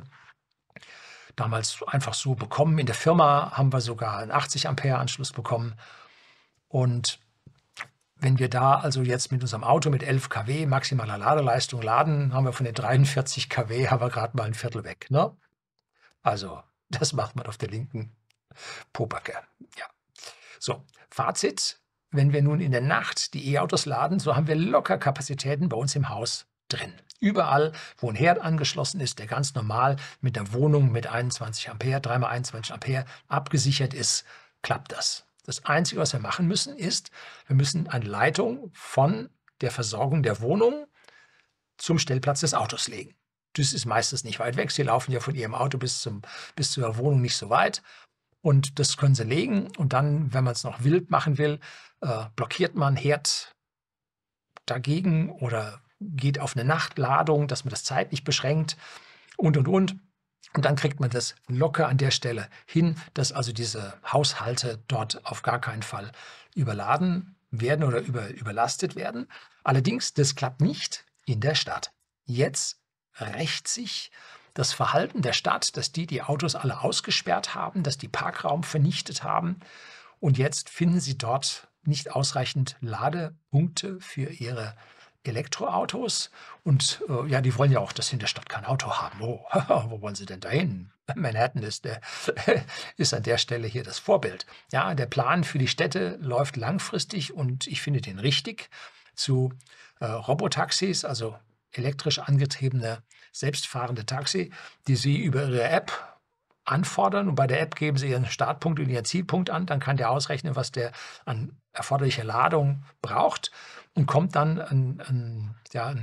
Speaker 1: damals einfach so bekommen. In der Firma haben wir sogar einen 80 Ampere Anschluss bekommen. Und wenn wir da also jetzt mit unserem Auto mit 11 kW maximaler Ladeleistung laden, haben wir von den 43 kW haben wir gerade mal ein Viertel weg. Ne? Also das macht man auf der linken Pobacke. Ja. So, Fazit, wenn wir nun in der Nacht die E-Autos laden, so haben wir locker Kapazitäten bei uns im Haus drin. Überall, wo ein Herd angeschlossen ist, der ganz normal mit der Wohnung mit 21 Ampere, 3 mal 21 Ampere abgesichert ist, klappt das. Das Einzige, was wir machen müssen, ist, wir müssen eine Leitung von der Versorgung der Wohnung zum Stellplatz des Autos legen. Das ist meistens nicht weit weg. Sie laufen ja von Ihrem Auto bis zur Wohnung nicht so weit. Und das können Sie legen. Und dann, wenn man es noch wild machen will, blockiert man Herd dagegen oder geht auf eine Nachtladung, dass man das zeitlich beschränkt und. Und dann kriegt man das locker an der Stelle hin, dass also diese Haushalte dort auf gar keinen Fall überladen werden oder überlastet werden. Allerdings, das klappt nicht in der Stadt. Jetzt rächt sich das Verhalten der Stadt, dass die Autos alle ausgesperrt haben, dass die Parkraum vernichtet haben. Und jetzt finden sie dort nicht ausreichend Ladepunkte für ihre Elektroautos und ja, die wollen ja auch, dass sie in der Stadt kein Auto haben. Oh, wo wollen sie denn dahin? Manhattan ist an der Stelle hier das Vorbild. Ja, der Plan für die Städte läuft langfristig und ich finde den richtig zu Robotaxis, also elektrisch angetriebene, selbstfahrende Taxi, die Sie über Ihre App anfordern und bei der App geben Sie Ihren Startpunkt und Ihren Zielpunkt an, dann kann der ausrechnen, was der an erforderlicher Ladung braucht und kommt dann ein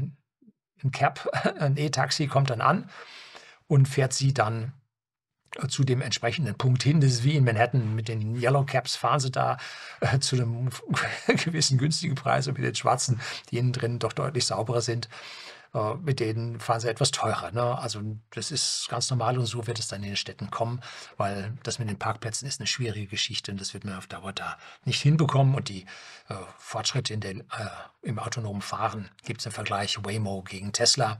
Speaker 1: Cab, ein E-Taxi kommt dann an und fährt Sie dann zu dem entsprechenden Punkt hin. Das ist wie in Manhattan mit den Yellow Cabs, fahren Sie da zu einem gewissen günstigen Preis und mit den schwarzen, die innen drin doch deutlich sauberer sind, mit denen fahren sie etwas teurer, ne? Also, das ist ganz normal und so wird es dann in den Städten kommen, weil das mit den Parkplätzen ist eine schwierige Geschichte und das wird man auf Dauer da nicht hinbekommen. Und die Fortschritte im autonomen Fahren, gibt es im Vergleich Waymo gegen Tesla,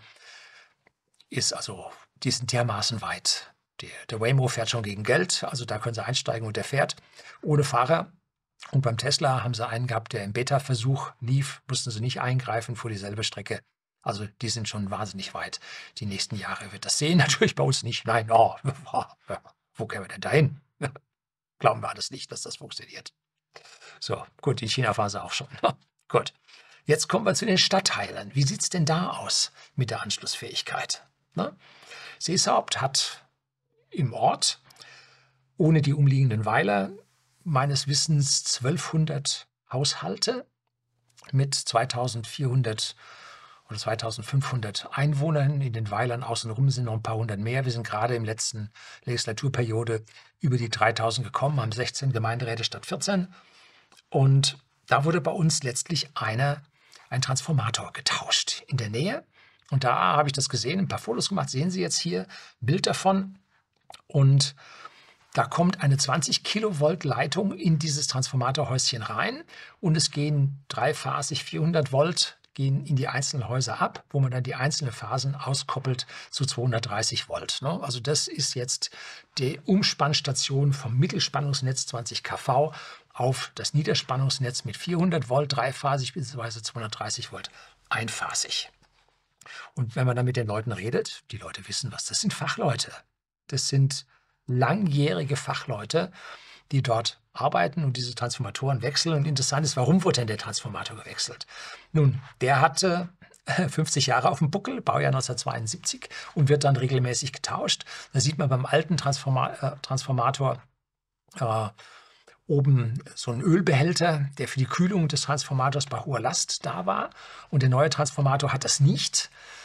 Speaker 1: die sind dermaßen weit. Der Waymo fährt schon gegen Geld, also da können Sie einsteigen und der fährt ohne Fahrer. Und beim Tesla haben sie einen gehabt, der im Beta-Versuch lief, mussten sie nicht eingreifen, fuhr dieselbe Strecke. Also die sind schon wahnsinnig weit. Die nächsten Jahre wird das sehen, natürlich bei uns nicht. Nein, wo kämen wir denn dahin? Glauben wir alles nicht, dass das funktioniert. So, gut, in China fahren sie auch schon. Gut, jetzt kommen wir zu den Stadtteilen. Wie sieht es denn da aus mit der Anschlussfähigkeit? Ne? Seeshaupt hat im Ort ohne die umliegenden Weiler meines Wissens 1200 Haushalte mit 2400 oder 2500 Einwohnern. In den Weilern außenrum sind noch ein paar hundert mehr. Wir sind gerade im letzten Legislaturperiode über die 3000 gekommen, haben 16 Gemeinderäte statt 14. Und da wurde bei uns letztlich ein Transformator getauscht in der Nähe. Und da habe ich das gesehen, ein paar Fotos gemacht. Sehen Sie jetzt hier ein Bild davon. Und da kommt eine 20 Kilovolt Leitung in dieses Transformatorhäuschen rein und es gehen dreiphasig 400 Volt gehen in die einzelnen Häuser ab, wo man dann die einzelnen Phasen auskoppelt zu 230 Volt. Ne? Also das ist jetzt die Umspannstation vom Mittelspannungsnetz 20 kV auf das Niederspannungsnetz mit 400 Volt dreiphasig bzw. 230 Volt einphasig. Und wenn man dann mit den Leuten redet, die Leute wissen was, das sind Fachleute. Das sind langjährige Fachleute, die dort arbeiten und diese Transformatoren wechseln. Und interessant ist, warum wurde denn der Transformator gewechselt? Nun, der hatte 50 Jahre auf dem Buckel, Baujahr 1972 und wird dann regelmäßig getauscht. Da sieht man beim alten Transformator oben so einen Ölbehälter, der für die Kühlung des Transformators bei hoher Last da war. Und der neue Transformator hat das nicht.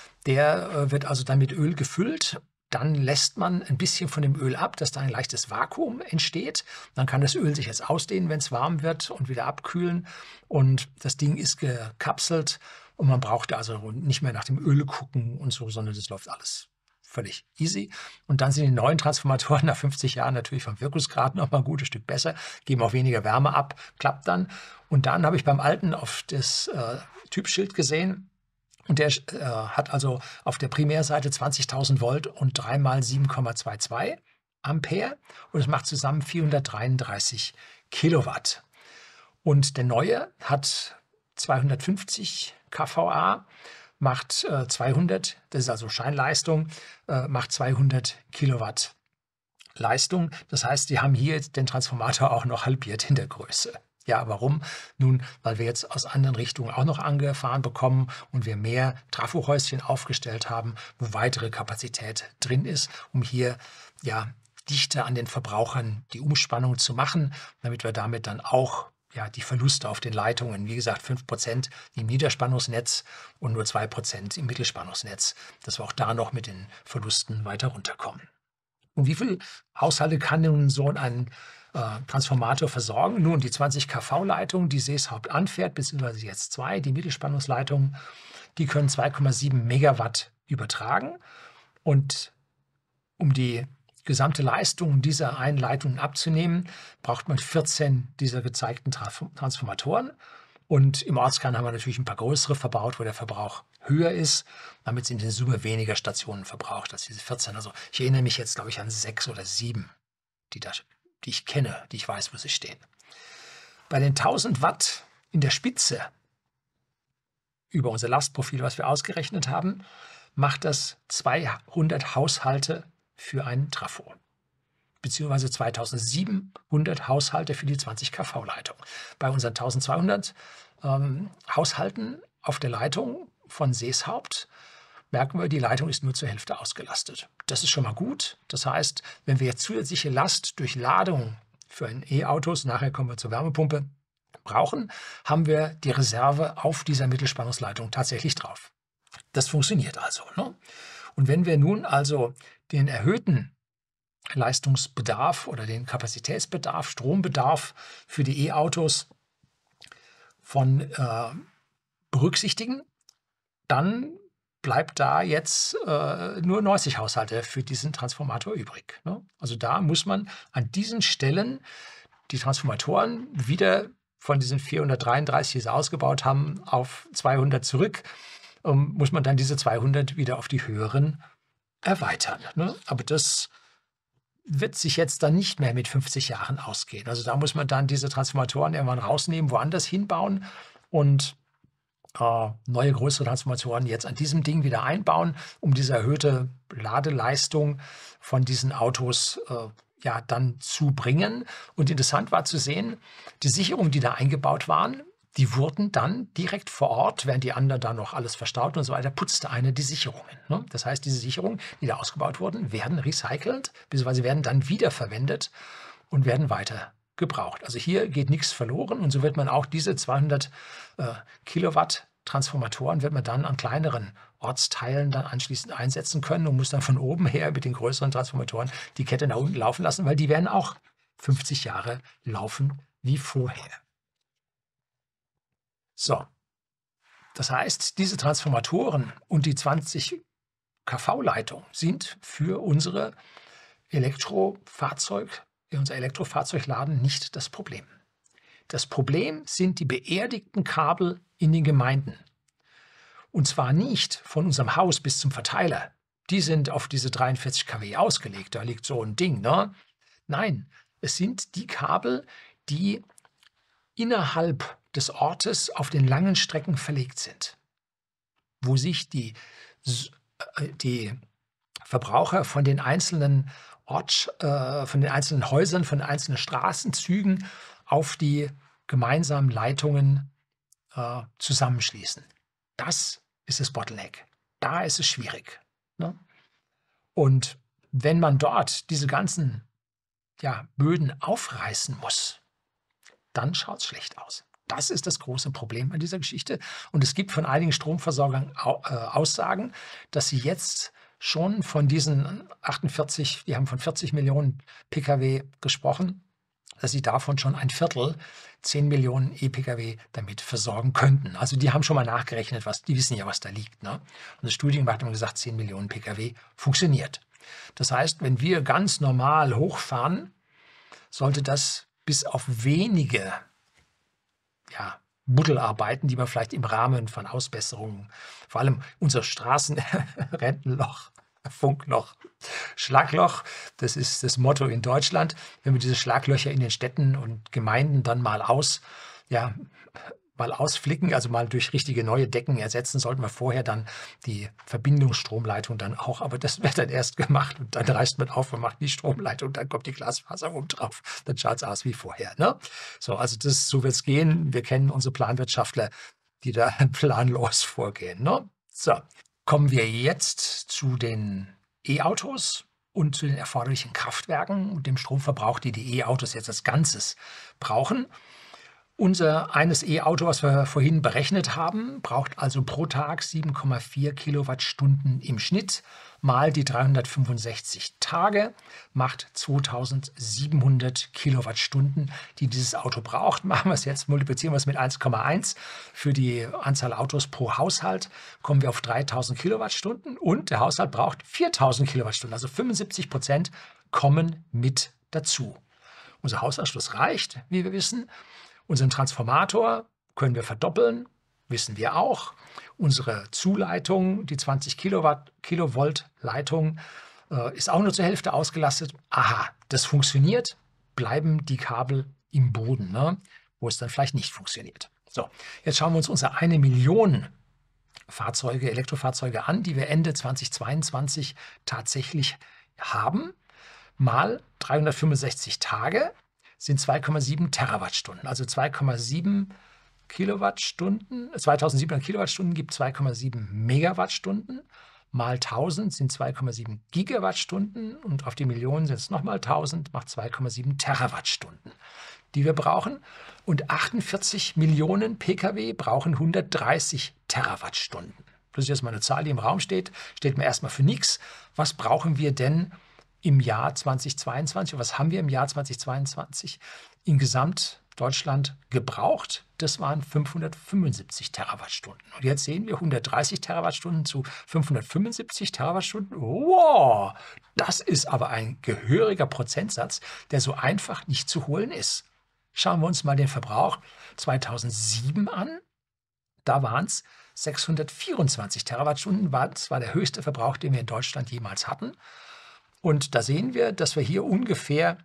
Speaker 1: Der wird also dann mit Öl gefüllt. Dann lässt man ein bisschen von dem Öl ab, dass da ein leichtes Vakuum entsteht. Dann kann das Öl sich jetzt ausdehnen, wenn es warm wird und wieder abkühlen. Und das Ding ist gekapselt und man braucht also nicht mehr nach dem Öl gucken und so, sondern das läuft alles völlig easy. Und dann sind die neuen Transformatoren nach 50 Jahren natürlich vom Wirkungsgrad noch mal ein gutes Stück besser, geben auch weniger Wärme ab, klappt dann. Und dann habe ich beim alten auf das Typschild gesehen, und der hat also auf der Primärseite 20.000 Volt und 3 mal 7,22 Ampere und es macht zusammen 433 Kilowatt. Und der neue hat 250 kVA, macht 200, das ist also Scheinleistung, macht 200 Kilowatt Leistung. Das heißt, die haben hier den Transformator auch noch halbiert in der Größe. Ja, warum? Nun, weil wir jetzt aus anderen Richtungen auch noch angefahren bekommen und wir mehr Trafohäuschen aufgestellt haben, wo weitere Kapazität drin ist, um hier ja dichter an den Verbrauchern die Umspannung zu machen, damit wir damit dann auch die Verluste auf den Leitungen, wie gesagt 5% im Niederspannungsnetz und nur 2% im Mittelspannungsnetz, dass wir auch da noch mit den Verlusten weiter runterkommen. Und wie viele Haushalte kann nun so ein Transformator versorgen? Nun, die 20 kV-Leitung, die Seeshaupt anfährt, beziehungsweise jetzt 2, die Mittelspannungsleitungen, die können 2,7 Megawatt übertragen. Und um die gesamte Leistung dieser einen Leitung abzunehmen, braucht man 14 dieser gezeigten Transformatoren. Und im Ortskern haben wir natürlich ein paar größere verbaut, wo der Verbrauch höher ist. Damit sind in Summe weniger Stationen verbraucht als diese 14. Also ich erinnere mich jetzt, glaube ich, an 6 oder 7, die ich kenne, die ich weiß, wo sie stehen. Bei den 1000 Watt in der Spitze über unser Lastprofil, was wir ausgerechnet haben, macht das 200 Haushalte für einen Trafo, beziehungsweise 2700 Haushalte für die 20 kV-Leitung. Bei unseren 1200 Haushalten auf der Leitung von Seeshaupt merken wir, die Leitung ist nur zur Hälfte ausgelastet. Das ist schon mal gut. Das heißt, wenn wir jetzt zusätzliche Last durch Ladung für ein E-Autos, nachher kommen wir zur Wärmepumpe, brauchen, haben wir die Reserve auf dieser Mittelspannungsleitung tatsächlich drauf. Das funktioniert also. Ne? Und wenn wir nun also den erhöhten Leistungsbedarf oder den Kapazitätsbedarf, Strombedarf für die E-Autos berücksichtigen, dann bleibt da jetzt nur 90 Haushalte für diesen Transformator übrig. Ne? Also da muss man an diesen Stellen die Transformatoren wieder von diesen 433, die sie ausgebaut haben, auf 200 zurück, muss man dann diese 200 wieder auf die höheren erweitern. Ne? Aber das wird sich jetzt dann nicht mehr mit 50 Jahren ausgehen. Also da muss man dann diese Transformatoren irgendwann rausnehmen, woanders hinbauen und neue größere Transformatoren jetzt an diesem Ding wieder einbauen, um diese erhöhte Ladeleistung von diesen Autos ja dann zu bringen. Und interessant war zu sehen, die Sicherungen, die da eingebaut waren, die wurden dann direkt vor Ort, während die anderen da noch alles verstaut und so weiter, putzte eine die Sicherungen. Ne? Das heißt, diese Sicherungen, die da ausgebaut wurden, werden recycelt, beziehungsweise werden dann wiederverwendet und werden weiter gebraucht. Also hier geht nichts verloren und so wird man auch diese 200 Kilowatt Transformatoren wird man dann an kleineren Ortsteilen dann anschließend einsetzen können und muss dann von oben her mit den größeren Transformatoren die Kette nach unten laufen lassen, weil die werden auch 50 Jahre laufen wie vorher. So, das heißt, diese Transformatoren und die 20 kV-Leitung sind für unser Elektrofahrzeugladen nicht das Problem. Das Problem sind die beerdigten Kabel in den Gemeinden. Und zwar nicht von unserem Haus bis zum Verteiler. Die sind auf diese 43 kW ausgelegt. Da liegt so ein Ding, ne? Nein, es sind die Kabel, die innerhalb des Ortes auf den langen Strecken verlegt sind, wo sich die Verbraucher von den einzelnen von den einzelnen Häusern, von den einzelnen Straßenzügen auf die gemeinsamen Leitungen zusammenschließen. Das ist das Bottleneck. Da ist es schwierig. Ne? Und wenn man dort diese ganzen Böden aufreißen muss, dann schaut es schlecht aus. Das ist das große Problem an dieser Geschichte. Und es gibt von einigen Stromversorgern Aussagen, dass sie jetzt schon von diesen 48, die haben von 40 Millionen Pkw gesprochen, dass sie davon schon ein Viertel, 10 Millionen E-Pkw damit versorgen könnten. Also die haben schon mal nachgerechnet, die wissen ja, was da liegt. Ne? Und das Studium hat gesagt, 10 Millionen Pkw funktioniert. Das heißt, wenn wir ganz normal hochfahren, sollte das bis auf wenige Buddelarbeiten, die man vielleicht im Rahmen von Ausbesserungen, vor allem unser Straßenrentenloch, Funkloch, Schlagloch, das ist das Motto in Deutschland. Wenn wir diese Schlaglöcher in den Städten und Gemeinden dann mal ausflicken, also mal durch richtige neue Decken ersetzen, sollten wir vorher dann die Verbindungsstromleitung dann auch, aber das wird dann erst gemacht und dann reißt man auf und macht die Stromleitung, dann kommt die Glasfaser oben drauf, dann schaut es aus wie vorher. Ne? So, also so wird es gehen. Wir kennen unsere Planwirtschaftler, die da planlos vorgehen. Ne? So, kommen wir jetzt zu den E-Autos und zu den erforderlichen Kraftwerken und dem Stromverbrauch, die E-Autos jetzt als Ganzes brauchen. Unser eines E-Auto, was wir vorhin berechnet haben, braucht also pro Tag 7,4 Kilowattstunden im Schnitt, mal die 365 Tage, macht 2700 Kilowattstunden, die dieses Auto braucht. Machen wir es jetzt, multiplizieren wir es mit 1,1 für die Anzahl Autos pro Haushalt, kommen wir auf 3000 Kilowattstunden und der Haushalt braucht 4000 Kilowattstunden, also 75% kommen mit dazu. Unser Hausanschluss reicht, wie wir wissen. Unseren Transformator können wir verdoppeln, wissen wir auch. Unsere Zuleitung, die 20 Kilovolt Leitung, ist auch nur zur Hälfte ausgelastet. Aha, das funktioniert, bleiben die Kabel im Boden, ne? Wo es dann vielleicht nicht funktioniert. So, jetzt schauen wir uns unsere 1 Million Elektrofahrzeuge an, die wir Ende 2022 tatsächlich haben, mal 365 Tage. Sind 2,7 Terawattstunden, also 2,7 Kilowattstunden, 2700 Kilowattstunden gibt 2,7 Megawattstunden, mal 1000 sind 2,7 Gigawattstunden und auf die Millionen sind es nochmal 1000, macht 2,7 Terawattstunden, die wir brauchen. Und 48 Millionen Pkw brauchen 130 Terawattstunden. Das ist jetzt mal eine Zahl, die im Raum steht mir erstmal für nichts. Was brauchen wir denn im Jahr 2022, was haben wir im Jahr 2022 insgesamt Deutschland gebraucht. Das waren 575 Terawattstunden. Und jetzt sehen wir 130 Terawattstunden zu 575 Terawattstunden. Wow, das ist aber ein gehöriger Prozentsatz, der so einfach nicht zu holen ist. Schauen wir uns mal den Verbrauch 2007 an. Da waren es 624 Terawattstunden. Das war der höchste Verbrauch, den wir in Deutschland jemals hatten. Und da sehen wir, dass wir hier ungefähr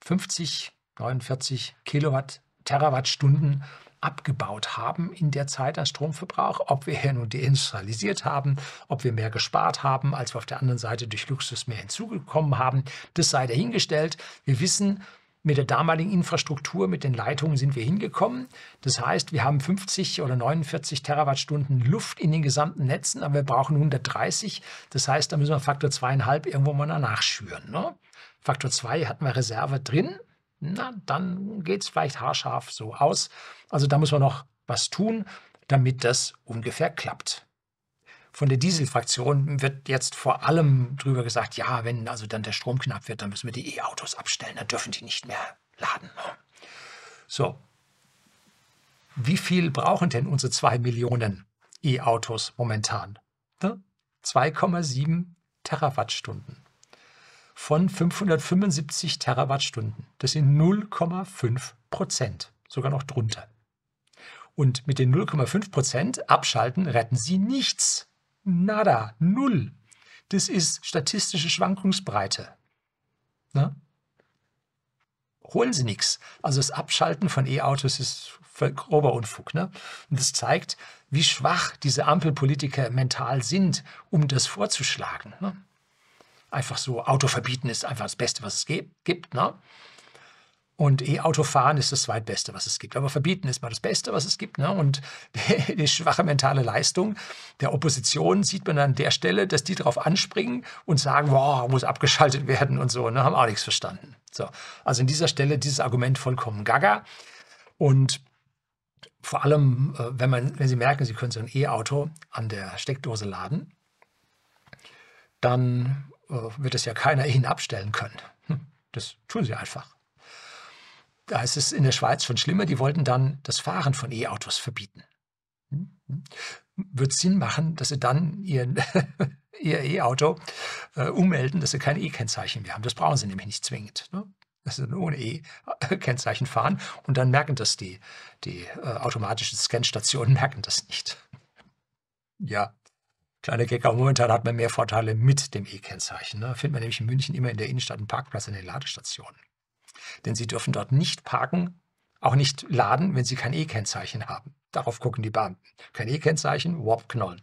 Speaker 1: 49 Terawattstunden abgebaut haben in der Zeit an Stromverbrauch. Ob wir hier nun deindustrialisiert haben, ob wir mehr gespart haben, als wir auf der anderen Seite durch Luxus mehr hinzugekommen haben, das sei dahingestellt. Wir wissen, mit der damaligen Infrastruktur, mit den Leitungen sind wir hingekommen. Das heißt, wir haben 50 oder 49 Terawattstunden Luft in den gesamten Netzen, aber wir brauchen 130. Das heißt, da müssen wir Faktor 2,5 irgendwo mal nachschüren. Ne? Faktor 2 hatten wir Reserve drin. Na, dann geht es vielleicht haarscharf so aus. Also da muss man noch was tun, damit das ungefähr klappt. Von der Dieselfraktion wird jetzt vor allem drüber gesagt, ja, wenn also dann der Strom knapp wird, dann müssen wir die E-Autos abstellen, dann dürfen die nicht mehr laden. So, wie viel brauchen denn unsere 2 Millionen E-Autos momentan? 2,7 Terawattstunden von 575 Terawattstunden. Das sind 0,5%, sogar noch drunter. Und mit den 0,5% abschalten retten Sie nichts. Nada, null. Das ist statistische Schwankungsbreite. Ne? Holen Sie nichts. Also das Abschalten von E-Autos ist grober Unfug. Ne? Und das zeigt, wie schwach diese Ampelpolitiker mental sind, um das vorzuschlagen. Ne? Einfach so, Auto verbieten ist einfach das Beste, was es gibt. Ne? Und E-Auto-Fahren ist das Zweitbeste, was es gibt. Aber verbieten ist mal das Beste, was es gibt. Ne? Und die schwache mentale Leistung der Opposition sieht man an der Stelle, dass die darauf anspringen und sagen, boah, muss abgeschaltet werden und so. Ne? Haben auch nichts verstanden. So. Also an dieser Stelle dieses Argument vollkommen gaga. Und vor allem, wenn Sie merken, Sie können so ein E-Auto an der Steckdose laden, dann wird es ja keiner Ihnen abstellen können. Das tun Sie einfach. Da ist es in der Schweiz schon schlimmer, die wollten dann das Fahren von E-Autos verbieten. Wird Sinn machen, dass sie dann ihr E-Auto ummelden, dass sie kein E-Kennzeichen mehr haben. Das brauchen sie nämlich nicht zwingend. Ne? Dass sie ohne E-Kennzeichen fahren und dann merken das die automatischen Scanstationen merken das nicht. Ja, kleiner Gag, aber momentan hat man mehr Vorteile mit dem E-Kennzeichen. Ne? Findet man nämlich in München immer in der Innenstadt einen Parkplatz in den Ladestationen. Denn Sie dürfen dort nicht parken, auch nicht laden, wenn Sie kein E-Kennzeichen haben. Darauf gucken die Beamten. Kein E-Kennzeichen, wop, knollen.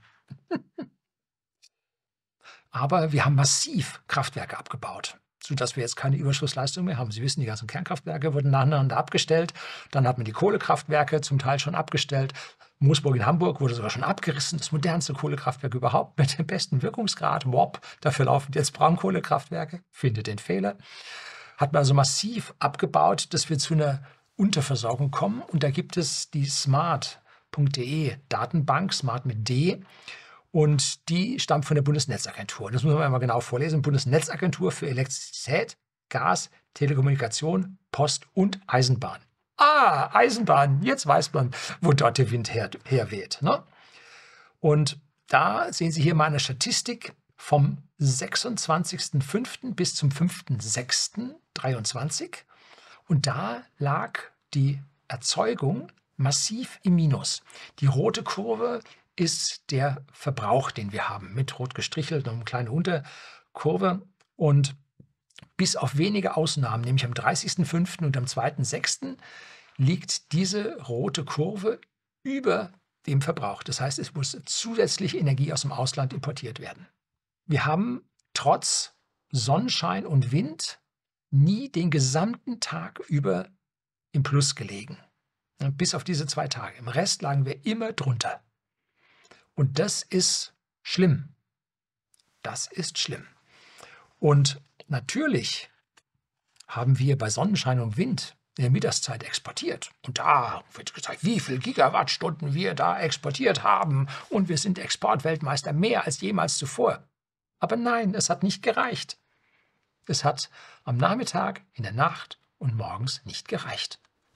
Speaker 1: Aber wir haben massiv Kraftwerke abgebaut, sodass wir jetzt keine Überschussleistung mehr haben. Sie wissen, die ganzen Kernkraftwerke wurden nacheinander abgestellt. Dann hat man die Kohlekraftwerke zum Teil schon abgestellt. Moosburg in Hamburg wurde sogar schon abgerissen. Das modernste Kohlekraftwerk überhaupt mit dem besten Wirkungsgrad. Wop, dafür laufen jetzt Braunkohlekraftwerke. Findet den Fehler. Hat man also massiv abgebaut, dass wir zu einer Unterversorgung kommen. Und da gibt es die smart.de Datenbank, smart mit D. Und die stammt von der Bundesnetzagentur. Das muss man einmal genau vorlesen. Bundesnetzagentur für Elektrizität, Gas, Telekommunikation, Post und Eisenbahn. Ah, Eisenbahn, jetzt weiß man, wo dort der Wind herweht. Ne? Und da sehen Sie hier mal eine Statistik vom 26.05. bis zum 5.06.23. Und da lag die Erzeugung massiv im Minus. Die rote Kurve ist der Verbrauch, den wir haben, mit rot gestrichelt und eine kleine Unterkurve. Und bis auf wenige Ausnahmen, nämlich am 30.05. und am 2.06., liegt diese rote Kurve über dem Verbrauch. Das heißt, es muss zusätzlich Energie aus dem Ausland importiert werden. Wir haben trotz Sonnenschein und Wind nie den gesamten Tag über im Plus gelegen. Bis auf diese 2 Tage. Im Rest lagen wir immer drunter. Und das ist schlimm. Das ist schlimm. Und natürlich haben wir bei Sonnenschein und Wind in der Mittagszeit exportiert. Und da wird gezeigt, wie viele Gigawattstunden wir da exportiert haben. Und wir sind Exportweltmeister, mehr als jemals zuvor. Aber nein, es hat nicht gereicht. Es hat am Nachmittag, in der Nacht und morgens nicht gereicht.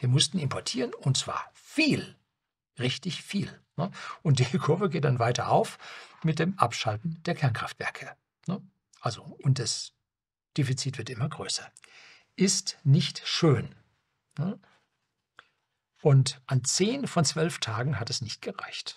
Speaker 1: Wir mussten importieren und zwar viel, richtig viel. Ne? Und die Kurve geht dann weiter auf mit dem Abschalten der Kernkraftwerke. Ne? Also, und das Defizit wird immer größer. Ist nicht schön. Ne? Und an 10 von 12 Tagen hat es nicht gereicht.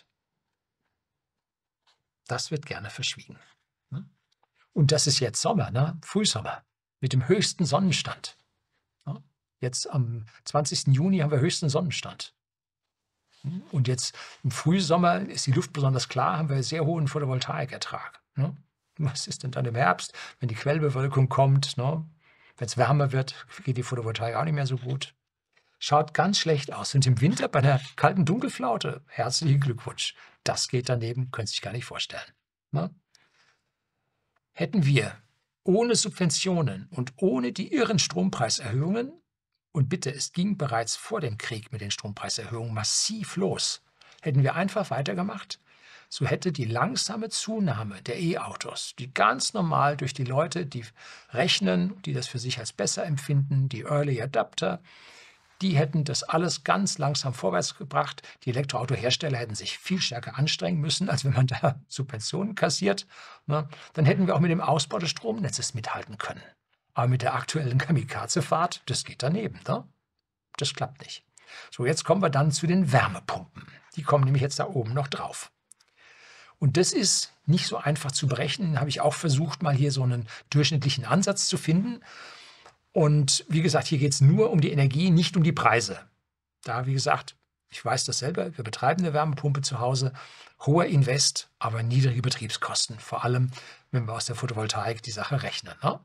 Speaker 1: Das wird gerne verschwiegen. Ne? Und das ist jetzt Sommer, ne? Frühsommer, mit dem höchsten Sonnenstand. Ne? Jetzt am 20. Juni haben wir höchsten Sonnenstand. Und jetzt im Frühsommer ist die Luft besonders klar, haben wir sehr hohen Photovoltaikertrag. Ne? Was ist denn dann im Herbst, wenn die Quellbewölkung kommt? Ne? Wenn es wärmer wird, geht die Photovoltaik auch nicht mehr so gut. Schaut ganz schlecht aus. Und im Winter bei einer kalten Dunkelflaute, herzlichen Glückwunsch. Das geht daneben, können Sie sich gar nicht vorstellen. Ne? Hätten wir ohne Subventionen und ohne die irren Strompreiserhöhungen, und bitte, es ging bereits vor dem Krieg mit den Strompreiserhöhungen massiv los, hätten wir einfach weitergemacht, so hätte die langsame Zunahme der E-Autos, die ganz normal durch die Leute, die rechnen, die das für sich als besser empfinden, die Early Adapter, die hätten das alles ganz langsam vorwärts gebracht. Die Elektroautohersteller hätten sich viel stärker anstrengen müssen, als wenn man da Subventionen kassiert. Ne? Dann hätten wir auch mit dem Ausbau des Stromnetzes mithalten können. Aber mit der aktuellen Kamikaze-Fahrt, das geht daneben. Ne? Das klappt nicht. So, jetzt kommen wir dann zu den Wärmepumpen. Die kommen nämlich jetzt da oben noch drauf. Und das ist nicht so einfach zu berechnen. Habe ich auch versucht, mal hier so einen durchschnittlichen Ansatz zu finden. Und wie gesagt, hier geht es nur um die Energie, nicht um die Preise. Da, wie gesagt, ich weiß das selber, wir betreiben eine Wärmepumpe zu Hause, hoher Invest, aber niedrige Betriebskosten, vor allem, wenn wir aus der Photovoltaik die Sache rechnen. Ne?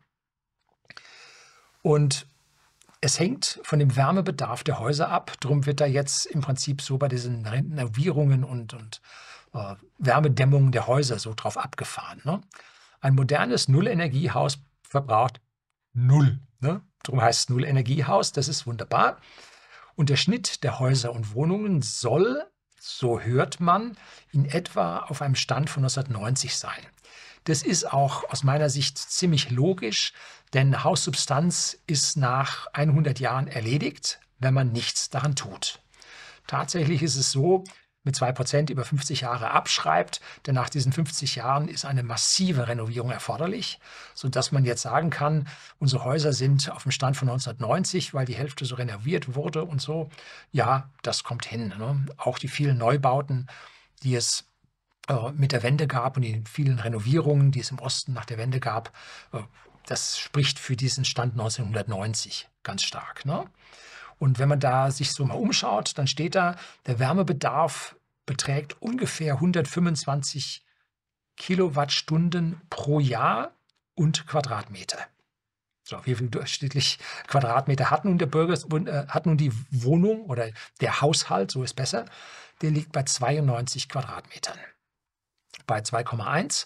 Speaker 1: Und es hängt von dem Wärmebedarf der Häuser ab, darum wird da jetzt im Prinzip so bei diesen Renovierungen und Wärmedämmungen der Häuser so drauf abgefahren. Ne? Ein modernes Nullenergiehaus verbraucht 0. Ne? Darum heißt es Nullenergiehaus, das ist wunderbar. Und der Schnitt der Häuser und Wohnungen soll, so hört man, in etwa auf einem Stand von 1990 sein. Das ist auch aus meiner Sicht ziemlich logisch, denn Haussubstanz ist nach 100 Jahren erledigt, wenn man nichts daran tut. Tatsächlich ist es so, mit 2% über 50 Jahre abschreibt, denn nach diesen 50 Jahren ist eine massive Renovierung erforderlich, sodass man jetzt sagen kann, unsere Häuser sind auf dem Stand von 1990, weil die Hälfte so renoviert wurde und so. Ja, das kommt hin. Ne? Auch die vielen Neubauten, die es mit der Wende gab und die vielen Renovierungen, die es im Osten nach der Wende gab, das spricht für diesen Stand 1990 ganz stark. Ne? Und wenn man da sich so mal umschaut, dann steht da, der Wärmebedarf beträgt ungefähr 125 Kilowattstunden pro Jahr und Quadratmeter. So, wie viel durchschnittlich Quadratmeter hat nun hat nun die Wohnung oder der Haushalt, so ist besser, der liegt bei 92 Quadratmetern. Bei 2,1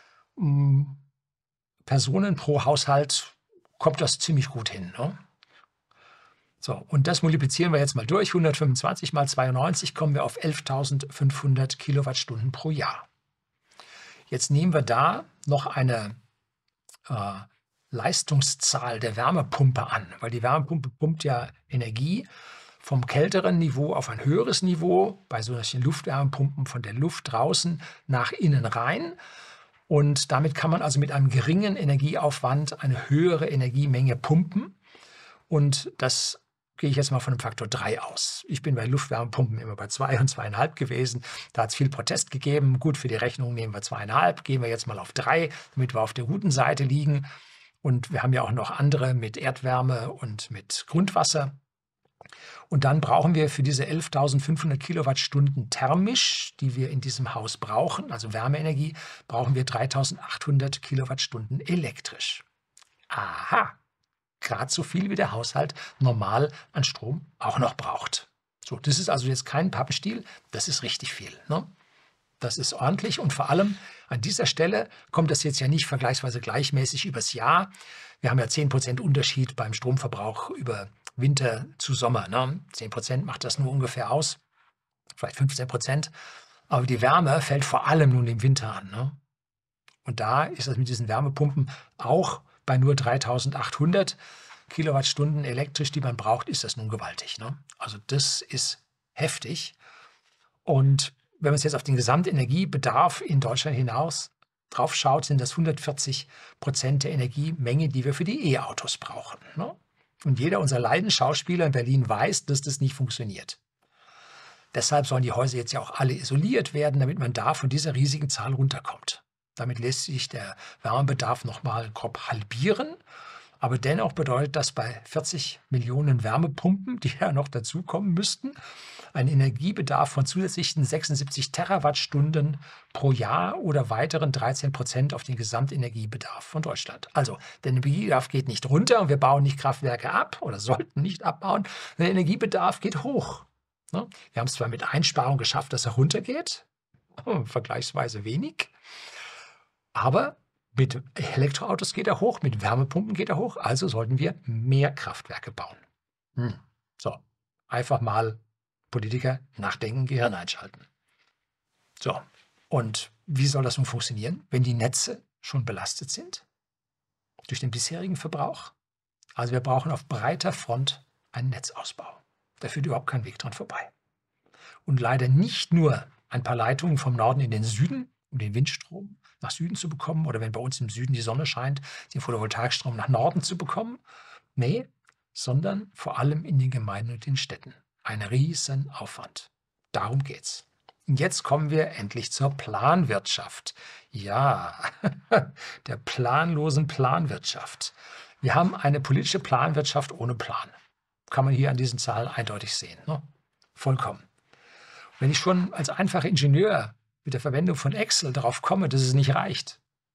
Speaker 1: Personen pro Haushalt kommt das ziemlich gut hin. Ne? So, und das multiplizieren wir jetzt mal durch. 125 mal 92 kommen wir auf 11.500 Kilowattstunden pro Jahr. Jetzt nehmen wir da noch eine Leistungszahl der Wärmepumpe an, weil die Wärmepumpe pumpt ja Energie vom kälteren Niveau auf ein höheres Niveau, bei solchen Luftwärmepumpen von der Luft draußen nach innen rein. Und damit kann man also mit einem geringen Energieaufwand eine höhere Energiemenge pumpen. Und das gehe ich jetzt mal von einem Faktor 3 aus. Ich bin bei Luftwärmepumpen immer bei 2 und 2,5 gewesen. Da hat es viel Protest gegeben. Gut, für die Rechnung nehmen wir 2,5. Gehen wir jetzt mal auf 3, damit wir auf der guten Seite liegen. Und wir haben ja auch noch andere mit Erdwärme und mit Grundwasser. Und dann brauchen wir für diese 11.500 Kilowattstunden thermisch, die wir in diesem Haus brauchen, also Wärmeenergie, brauchen wir 3.800 Kilowattstunden elektrisch. Aha, gerade so viel wie der Haushalt normal an Strom auch noch braucht. So, das ist also jetzt kein Pappenstiel, das ist richtig viel. Ne? Das ist ordentlich und vor allem an dieser Stelle kommt das jetzt ja nicht vergleichsweise gleichmäßig übers Jahr. Wir haben ja 10% Unterschied beim Stromverbrauch über Winter zu Sommer. Ne? 10% macht das nur ungefähr aus, vielleicht 15%. Aber die Wärme fällt vor allem nun im Winter an. Ne? Und da ist das mit diesen Wärmepumpen auch bei nur 3.800. Kilowattstunden elektrisch, die man braucht, ist das nun gewaltig, ne? Also das ist heftig. Und wenn man es jetzt auf den Gesamtenergiebedarf in Deutschland hinaus drauf schaut, sind das 140% der Energiemenge, die wir für die E-Autos brauchen, ne? Und jeder unserer Leidenschauspieler in Berlin weiß, dass das nicht funktioniert. Deshalb sollen die Häuser jetzt ja auch alle isoliert werden, damit man da von dieser riesigen Zahl runterkommt. Damit lässt sich der Wärmebedarf nochmal grob halbieren. Aber dennoch bedeutet das bei 40 Millionen Wärmepumpen, die ja noch dazukommen müssten, einen Energiebedarf von zusätzlichen 76 Terawattstunden pro Jahr oder weiteren 13% auf den Gesamtenergiebedarf von Deutschland. Also der Energiebedarf geht nicht runter und wir bauen nicht Kraftwerke ab oder sollten nicht abbauen. Der Energiebedarf geht hoch. Ne? Wir haben es zwar mit Einsparung geschafft, dass er runtergeht, vergleichsweise wenig, aber mit Elektroautos geht er hoch, mit Wärmepumpen geht er hoch, also sollten wir mehr Kraftwerke bauen. So, einfach mal Politiker nachdenken, Gehirn einschalten. So, und wie soll das nun funktionieren, wenn die Netze schon belastet sind durch den bisherigen Verbrauch? Also wir brauchen auf breiter Front einen Netzausbau. Da führt überhaupt kein Weg dran vorbei. Und leider nicht nur ein paar Leitungen vom Norden in den Süden, um den Windstrom nach Süden zu bekommen, oder wenn bei uns im Süden die Sonne scheint, den Photovoltaikstrom nach Norden zu bekommen. Nee, sondern vor allem in den Gemeinden und den Städten. Ein riesen Aufwand. Darum geht's. Und jetzt kommen wir endlich zur Planwirtschaft. Ja, der planlosen Planwirtschaft. Wir haben eine politische Planwirtschaft ohne Plan. Kann man hier an diesen Zahlen eindeutig sehen. Ne? Vollkommen. Wenn ich schon als einfacher Ingenieur mit der Verwendung von Excel darauf komme, dass es nicht reicht,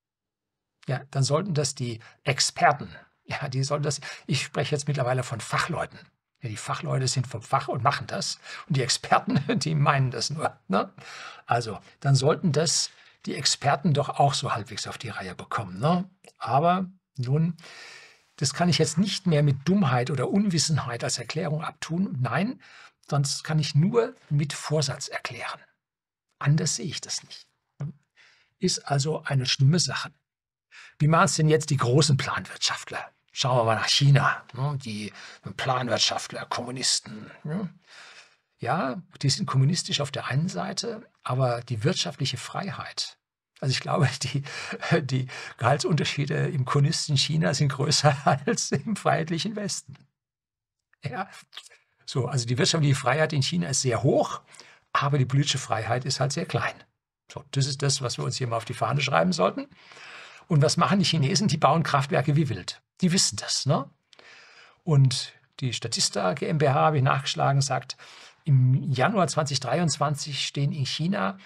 Speaker 1: ja, dann sollten das die Experten, ja, die sollten das, ich spreche jetzt mittlerweile von Fachleuten. Ja, die Fachleute sind vom Fach und machen das. Und die Experten, die meinen das nur. Ne? Also, dann sollten das die Experten doch auch so halbwegs auf die Reihe bekommen. Ne? Aber nun, das kann ich jetzt nicht mehr mit Dummheit oder Unwissenheit als Erklärung abtun. Nein, sonst kann ich nur mit Vorsatz erklären. Anders sehe ich das nicht. Ist also eine schlimme Sache. Wie machen es denn jetzt die großen Planwirtschaftler? Schauen wir mal nach China. Ne? Die Planwirtschaftler, Kommunisten. Ne? Ja, die sind kommunistisch auf der einen Seite, aber die wirtschaftliche Freiheit. Also ich glaube, die Gehaltsunterschiede im kommunistischen China sind größer als im freiheitlichen Westen. Ja, so, also die wirtschaftliche Freiheit in China ist sehr hoch, aber die politische Freiheit ist halt sehr klein. So, das ist das, was wir uns hier mal auf die Fahne schreiben sollten. Und was machen die Chinesen? Die bauen Kraftwerke wie wild. Die wissen das, ne? Und die Statista GmbH, habe ich nachgeschlagen, sagt, im Januar 2023 stehen in China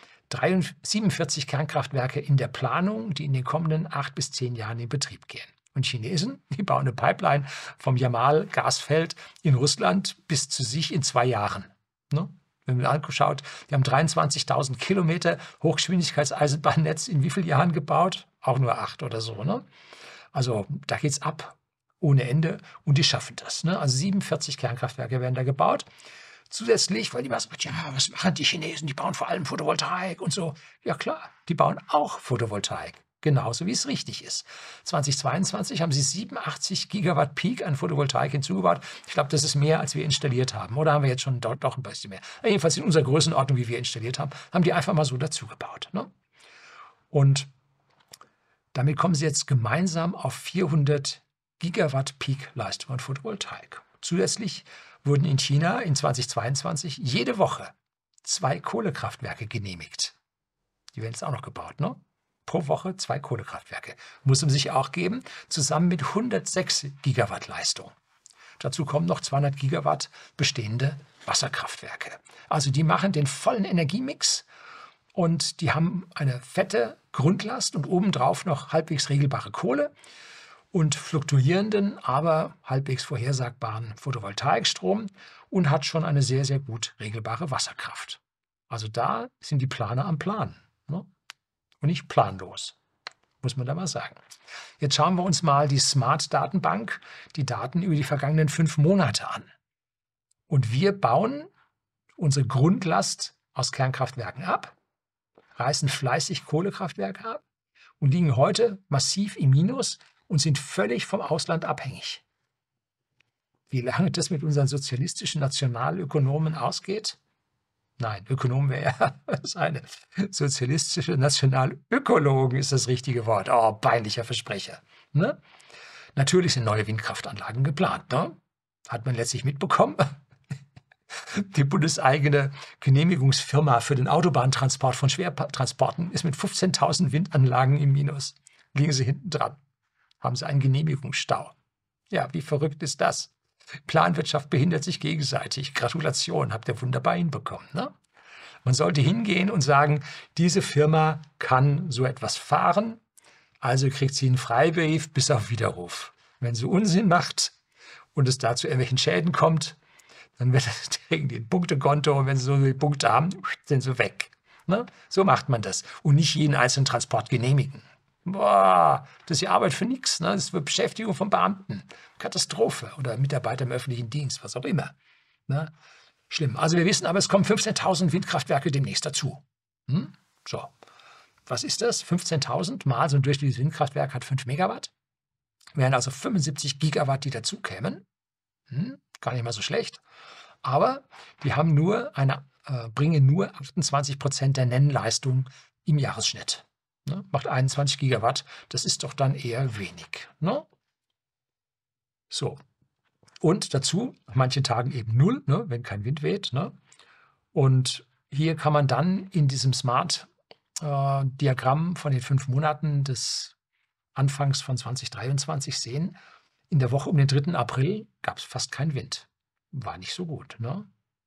Speaker 1: 47 Kernkraftwerke in der Planung, die in den kommenden 8 bis 10 Jahren in Betrieb gehen. Und Chinesen, die bauen eine Pipeline vom Jamal-Gasfeld in Russland bis zu sich in 2 Jahren. Ne? Wenn man anschaut, die haben 23.000 Kilometer Hochgeschwindigkeitseisenbahnnetz in wie vielen Jahren gebaut? Auch nur 8 oder so. Ne? Also da geht es ab ohne Ende und die schaffen das. Ne? Also 47 Kernkraftwerke werden da gebaut. Zusätzlich, weil die mal sagt, ja, was machen die Chinesen? Die bauen vor allem Photovoltaik und so. Ja klar, die bauen auch Photovoltaik. Genauso wie es richtig ist. 2022 haben sie 87 Gigawatt Peak an Photovoltaik hinzugebaut. Ich glaube, das ist mehr, als wir installiert haben. Oder haben wir jetzt schon doch ein bisschen mehr? Jedenfalls in unserer Größenordnung, wie wir installiert haben, haben die einfach mal so dazugebaut. Ne? Und damit kommen sie jetzt gemeinsam auf 400 Gigawatt Peak Leistung an Photovoltaik. Zusätzlich wurden in China in 2022 jede Woche 2 Kohlekraftwerke genehmigt. Die werden jetzt auch noch gebaut, ne? Pro Woche 2 Kohlekraftwerke. Muss man sich auch geben, zusammen mit 106 Gigawatt Leistung. Dazu kommen noch 200 Gigawatt bestehende Wasserkraftwerke. Also die machen den vollen Energiemix und die haben eine fette Grundlast und obendrauf noch halbwegs regelbare Kohle und fluktuierenden, aber halbwegs vorhersagbaren Photovoltaikstrom und hat schon eine sehr, sehr gut regelbare Wasserkraft. Also da sind die Planer am Plan. Ne? Und nicht planlos, muss man da mal sagen. Jetzt schauen wir uns mal die Smart-Datenbank, die Daten über die vergangenen 5 Monate an. Und wir bauen unsere Grundlast aus Kernkraftwerken ab, reißen fleißig Kohlekraftwerke ab und liegen heute massiv im Minus und sind völlig vom Ausland abhängig. Wie lange das mit unseren sozialistischen Nationalökonomen ausgeht? Nein, Ökonom wäre ja das eine. Sozialistische Nationalökologen ist das richtige Wort. Oh, peinlicher Versprecher. Ne? Natürlich sind neue Windkraftanlagen geplant. Ne? Hat man letztlich mitbekommen. Die bundeseigene Genehmigungsfirma für den Autobahntransport von Schwertransporten ist mit 15.000 Windanlagen im Minus. Liegen sie hinten dran. Haben sie einen Genehmigungsstau. Ja, wie verrückt ist das? Planwirtschaft behindert sich gegenseitig. Gratulation, habt ihr wunderbar hinbekommen. Ne? Man sollte hingehen und sagen, diese Firma kann so etwas fahren, also kriegt sie einen Freibrief bis auf Widerruf. Wenn sie Unsinn macht und es da zu irgendwelchen Schäden kommt, dann kriegen die ein Punktekonto und wenn sie so viele Punkte haben, sind sie weg. Ne? So macht man das und nicht jeden einzelnen Transport genehmigen. Boah, das ist die Arbeit für nichts. Ne? Das ist für Beschäftigung von Beamten. Katastrophe. Oder Mitarbeiter im öffentlichen Dienst, was auch immer. Ne? Schlimm. Also wir wissen aber, es kommen 15.000 Windkraftwerke demnächst dazu. So, was ist das? 15.000 mal so ein durchschnittliches Windkraftwerk hat 5 Megawatt. Wären also 75 Gigawatt, die dazukämen. Gar nicht mal so schlecht. Aber die haben bringen nur 28% der Nennleistung im Jahresschnitt. Ne? Macht 21 Gigawatt. Das ist doch dann eher wenig. Ne? So. Und dazu, an manchen Tagen eben 0, ne, wenn kein Wind weht. Ne? Und hier kann man dann in diesem Smart-Diagramm von den 5 Monaten des Anfangs von 2023 sehen, in der Woche um den 3. April gab es fast keinen Wind. War nicht so gut. Ne?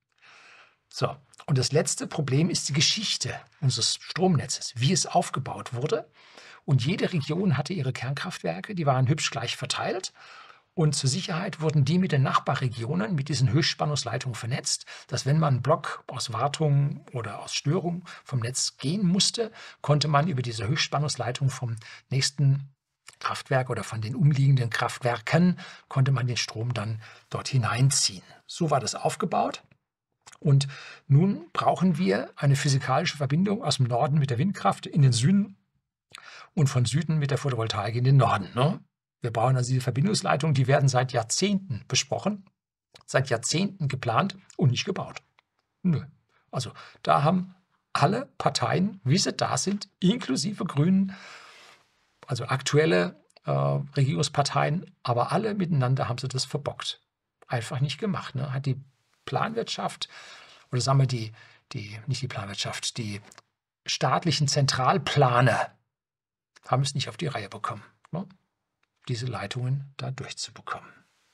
Speaker 1: So, und das letzte Problem ist die Geschichte unseres Stromnetzes, wie es aufgebaut wurde. Und jede Region hatte ihre Kernkraftwerke, die waren hübsch gleich verteilt. Und zur Sicherheit wurden die mit den Nachbarregionen mit diesen Höchstspannungsleitungen vernetzt, dass wenn man einen Block aus Wartung oder aus Störung vom Netz gehen musste, konnte man über diese Höchstspannungsleitung vom nächsten Kraftwerk oder von den umliegenden Kraftwerken, konnte man den Strom dann dort hineinziehen. So war das aufgebaut. Und nun brauchen wir eine physikalische Verbindung aus dem Norden mit der Windkraft in den Süden und von Süden mit der Photovoltaik in den Norden. Ne? Wir brauchen also diese Verbindungsleitungen, die werden seit Jahrzehnten besprochen, seit Jahrzehnten geplant und nicht gebaut. Nö. Also da haben alle Parteien, wie sie da sind, inklusive Grünen, also aktuelle Regierungsparteien, aber alle miteinander haben sie das verbockt. Einfach nicht gemacht. Ne? Hat die Planwirtschaft, oder sagen wir nicht die Planwirtschaft, die staatlichen Zentralplaner haben es nicht auf die Reihe bekommen, ne? Diese Leitungen da durchzubekommen.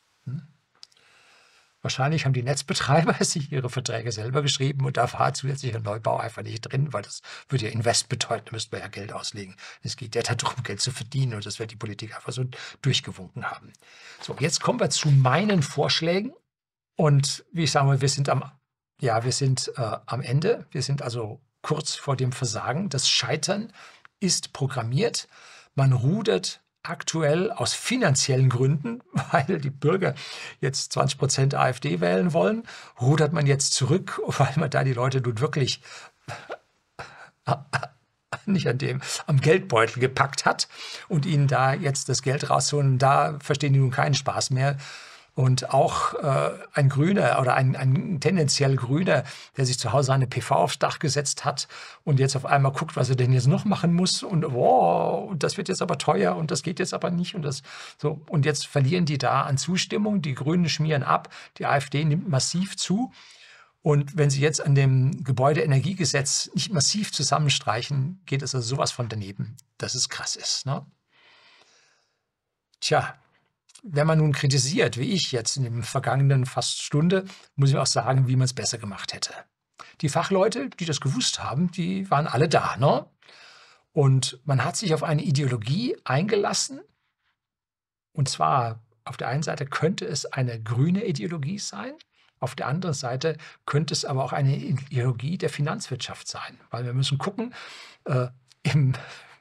Speaker 1: Wahrscheinlich haben die Netzbetreiber sich ihre Verträge selber geschrieben und da war zusätzlicher Neubau einfach nicht drin, weil das würde ja Invest bedeuten, da müssten wir ja Geld auslegen. Es geht ja darum, Geld zu verdienen und das wird die Politik einfach so durchgewunken haben. So, jetzt kommen wir zu meinen Vorschlägen und wie ich sage, wir sind am Ende. Wir sind also kurz vor dem Versagen. Das Scheitern ist programmiert. Man rudert aktuell aus finanziellen Gründen, weil die Bürger jetzt 20% AfD wählen wollen, rudert man jetzt zurück, weil man da die Leute nun wirklich nicht am Geldbeutel gepackt hat und ihnen da jetzt das Geld rausholen. Da verstehen die nun keinen Spaß mehr. Und auch ein Grüner oder ein tendenziell Grüner, der sich zu Hause eine PV aufs Dach gesetzt hat und jetzt auf einmal guckt, was er denn jetzt noch machen muss und wow, und das wird jetzt aber teuer und das geht jetzt aber nicht und das so. Und jetzt verlieren die da an Zustimmung, die Grünen schmieren ab, die AfD nimmt massiv zu. Und wenn sie jetzt an dem Gebäudeenergiegesetz nicht massiv zusammenstreichen, geht es also sowas von daneben, dass es krass ist. Ne? Tja. Wenn man nun kritisiert, wie ich jetzt in den vergangenen fast Stunde, muss ich auch sagen, wie man es besser gemacht hätte. Die Fachleute, die das gewusst haben, die waren alle da. Ne? Und man hat sich auf eine Ideologie eingelassen. Und zwar auf der einen Seite könnte es eine grüne Ideologie sein, auf der anderen Seite könnte es aber auch eine Ideologie der Finanzwirtschaft sein. Weil wir müssen gucken, im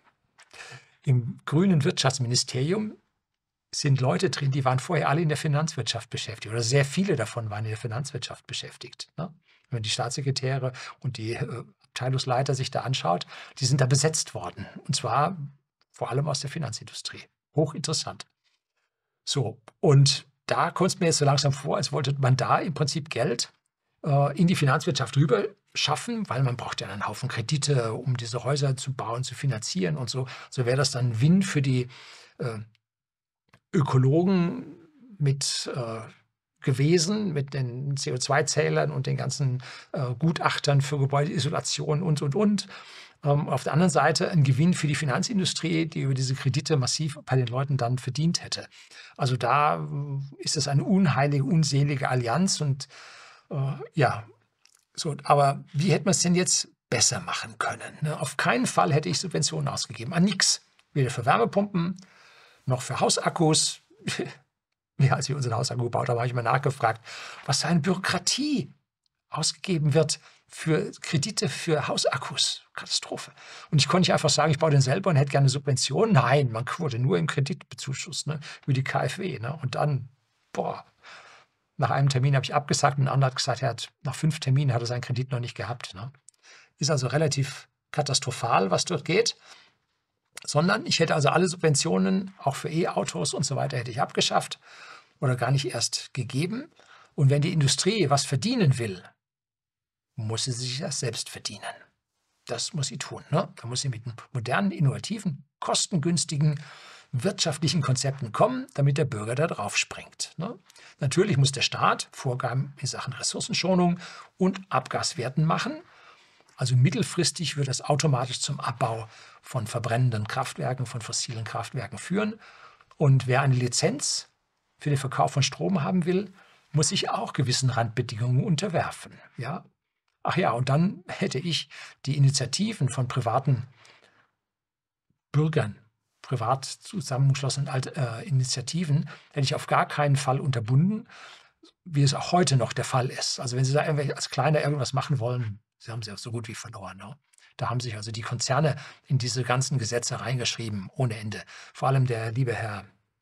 Speaker 1: grünen Wirtschaftsministerium sind Leute drin, die waren vorher alle in der Finanzwirtschaft beschäftigt oder sehr viele davon waren in der Finanzwirtschaft beschäftigt. Ne? Wenn man die Staatssekretäre und die Abteilungsleiter sich da anschaut, die sind da besetzt worden und zwar vor allem aus der Finanzindustrie. Hochinteressant. So, und da kommt es mir jetzt so langsam vor, als wollte man da im Prinzip Geld in die Finanzwirtschaft rüber schaffen, weil man braucht ja einen Haufen Kredite, um diese Häuser zu bauen, zu finanzieren und so. So wäre das dann Win für die äh, Ökologen mit gewesen, mit den CO2-Zählern und den ganzen Gutachtern für Gebäudeisolation und. Auf der anderen Seite ein Gewinn für die Finanzindustrie, die über diese Kredite massiv bei den Leuten dann verdient hätte. Also da ist es eine unheilige, unselige Allianz und ja, so. Aber wie hätte man es denn jetzt besser machen können? Ne? Auf keinen Fall hätte ich Subventionen ausgegeben, an nichts. Weder für Wärmepumpen noch für Hausakkus. Ja, als wir unseren Hausakku gebaut haben, habe ich mal nachgefragt, was für eine Bürokratie ausgegeben wird für Kredite für Hausakkus. Katastrophe. Und ich konnte nicht einfach sagen, ich baue den selber und hätte gerne Subventionen. Nein, man wurde nur im Kredit bezuschusst, ne, über die KfW. Ne? Und dann, boah, nach einem Termin habe ich abgesagt und ein anderer hat gesagt, nach 5 Terminen hat er seinen Kredit noch nicht gehabt. Ne? Ist also relativ katastrophal, was dort geht. Sondern ich hätte also alle Subventionen, auch für E-Autos und so weiter, hätte ich abgeschafft oder gar nicht erst gegeben. Und wenn die Industrie was verdienen will, muss sie sich das selbst verdienen. Das muss sie tun. Ne? Da muss sie mit modernen, innovativen, kostengünstigen, wirtschaftlichen Konzepten kommen, damit der Bürger da drauf springt. Ne? Natürlich muss der Staat Vorgaben in Sachen Ressourcenschonung und Abgaswerten machen. Also mittelfristig wird das automatisch zum Abbau von verbrennenden Kraftwerken, von fossilen Kraftwerken führen. Und wer eine Lizenz für den Verkauf von Strom haben will, muss sich auch gewissen Randbedingungen unterwerfen. Ja? Ach ja, und dann hätte ich die Initiativen von privaten Bürgern, privat zusammengeschlossenen Initiativen, hätte ich auf gar keinen Fall unterbunden, wie es auch heute noch der Fall ist. Also wenn Sie da als Kleiner irgendwas machen wollen, Sie haben sie auch so gut wie verloren. Ne? Da haben sich also die Konzerne in diese ganzen Gesetze reingeschrieben, ohne Ende. Vor allem der liebe Herr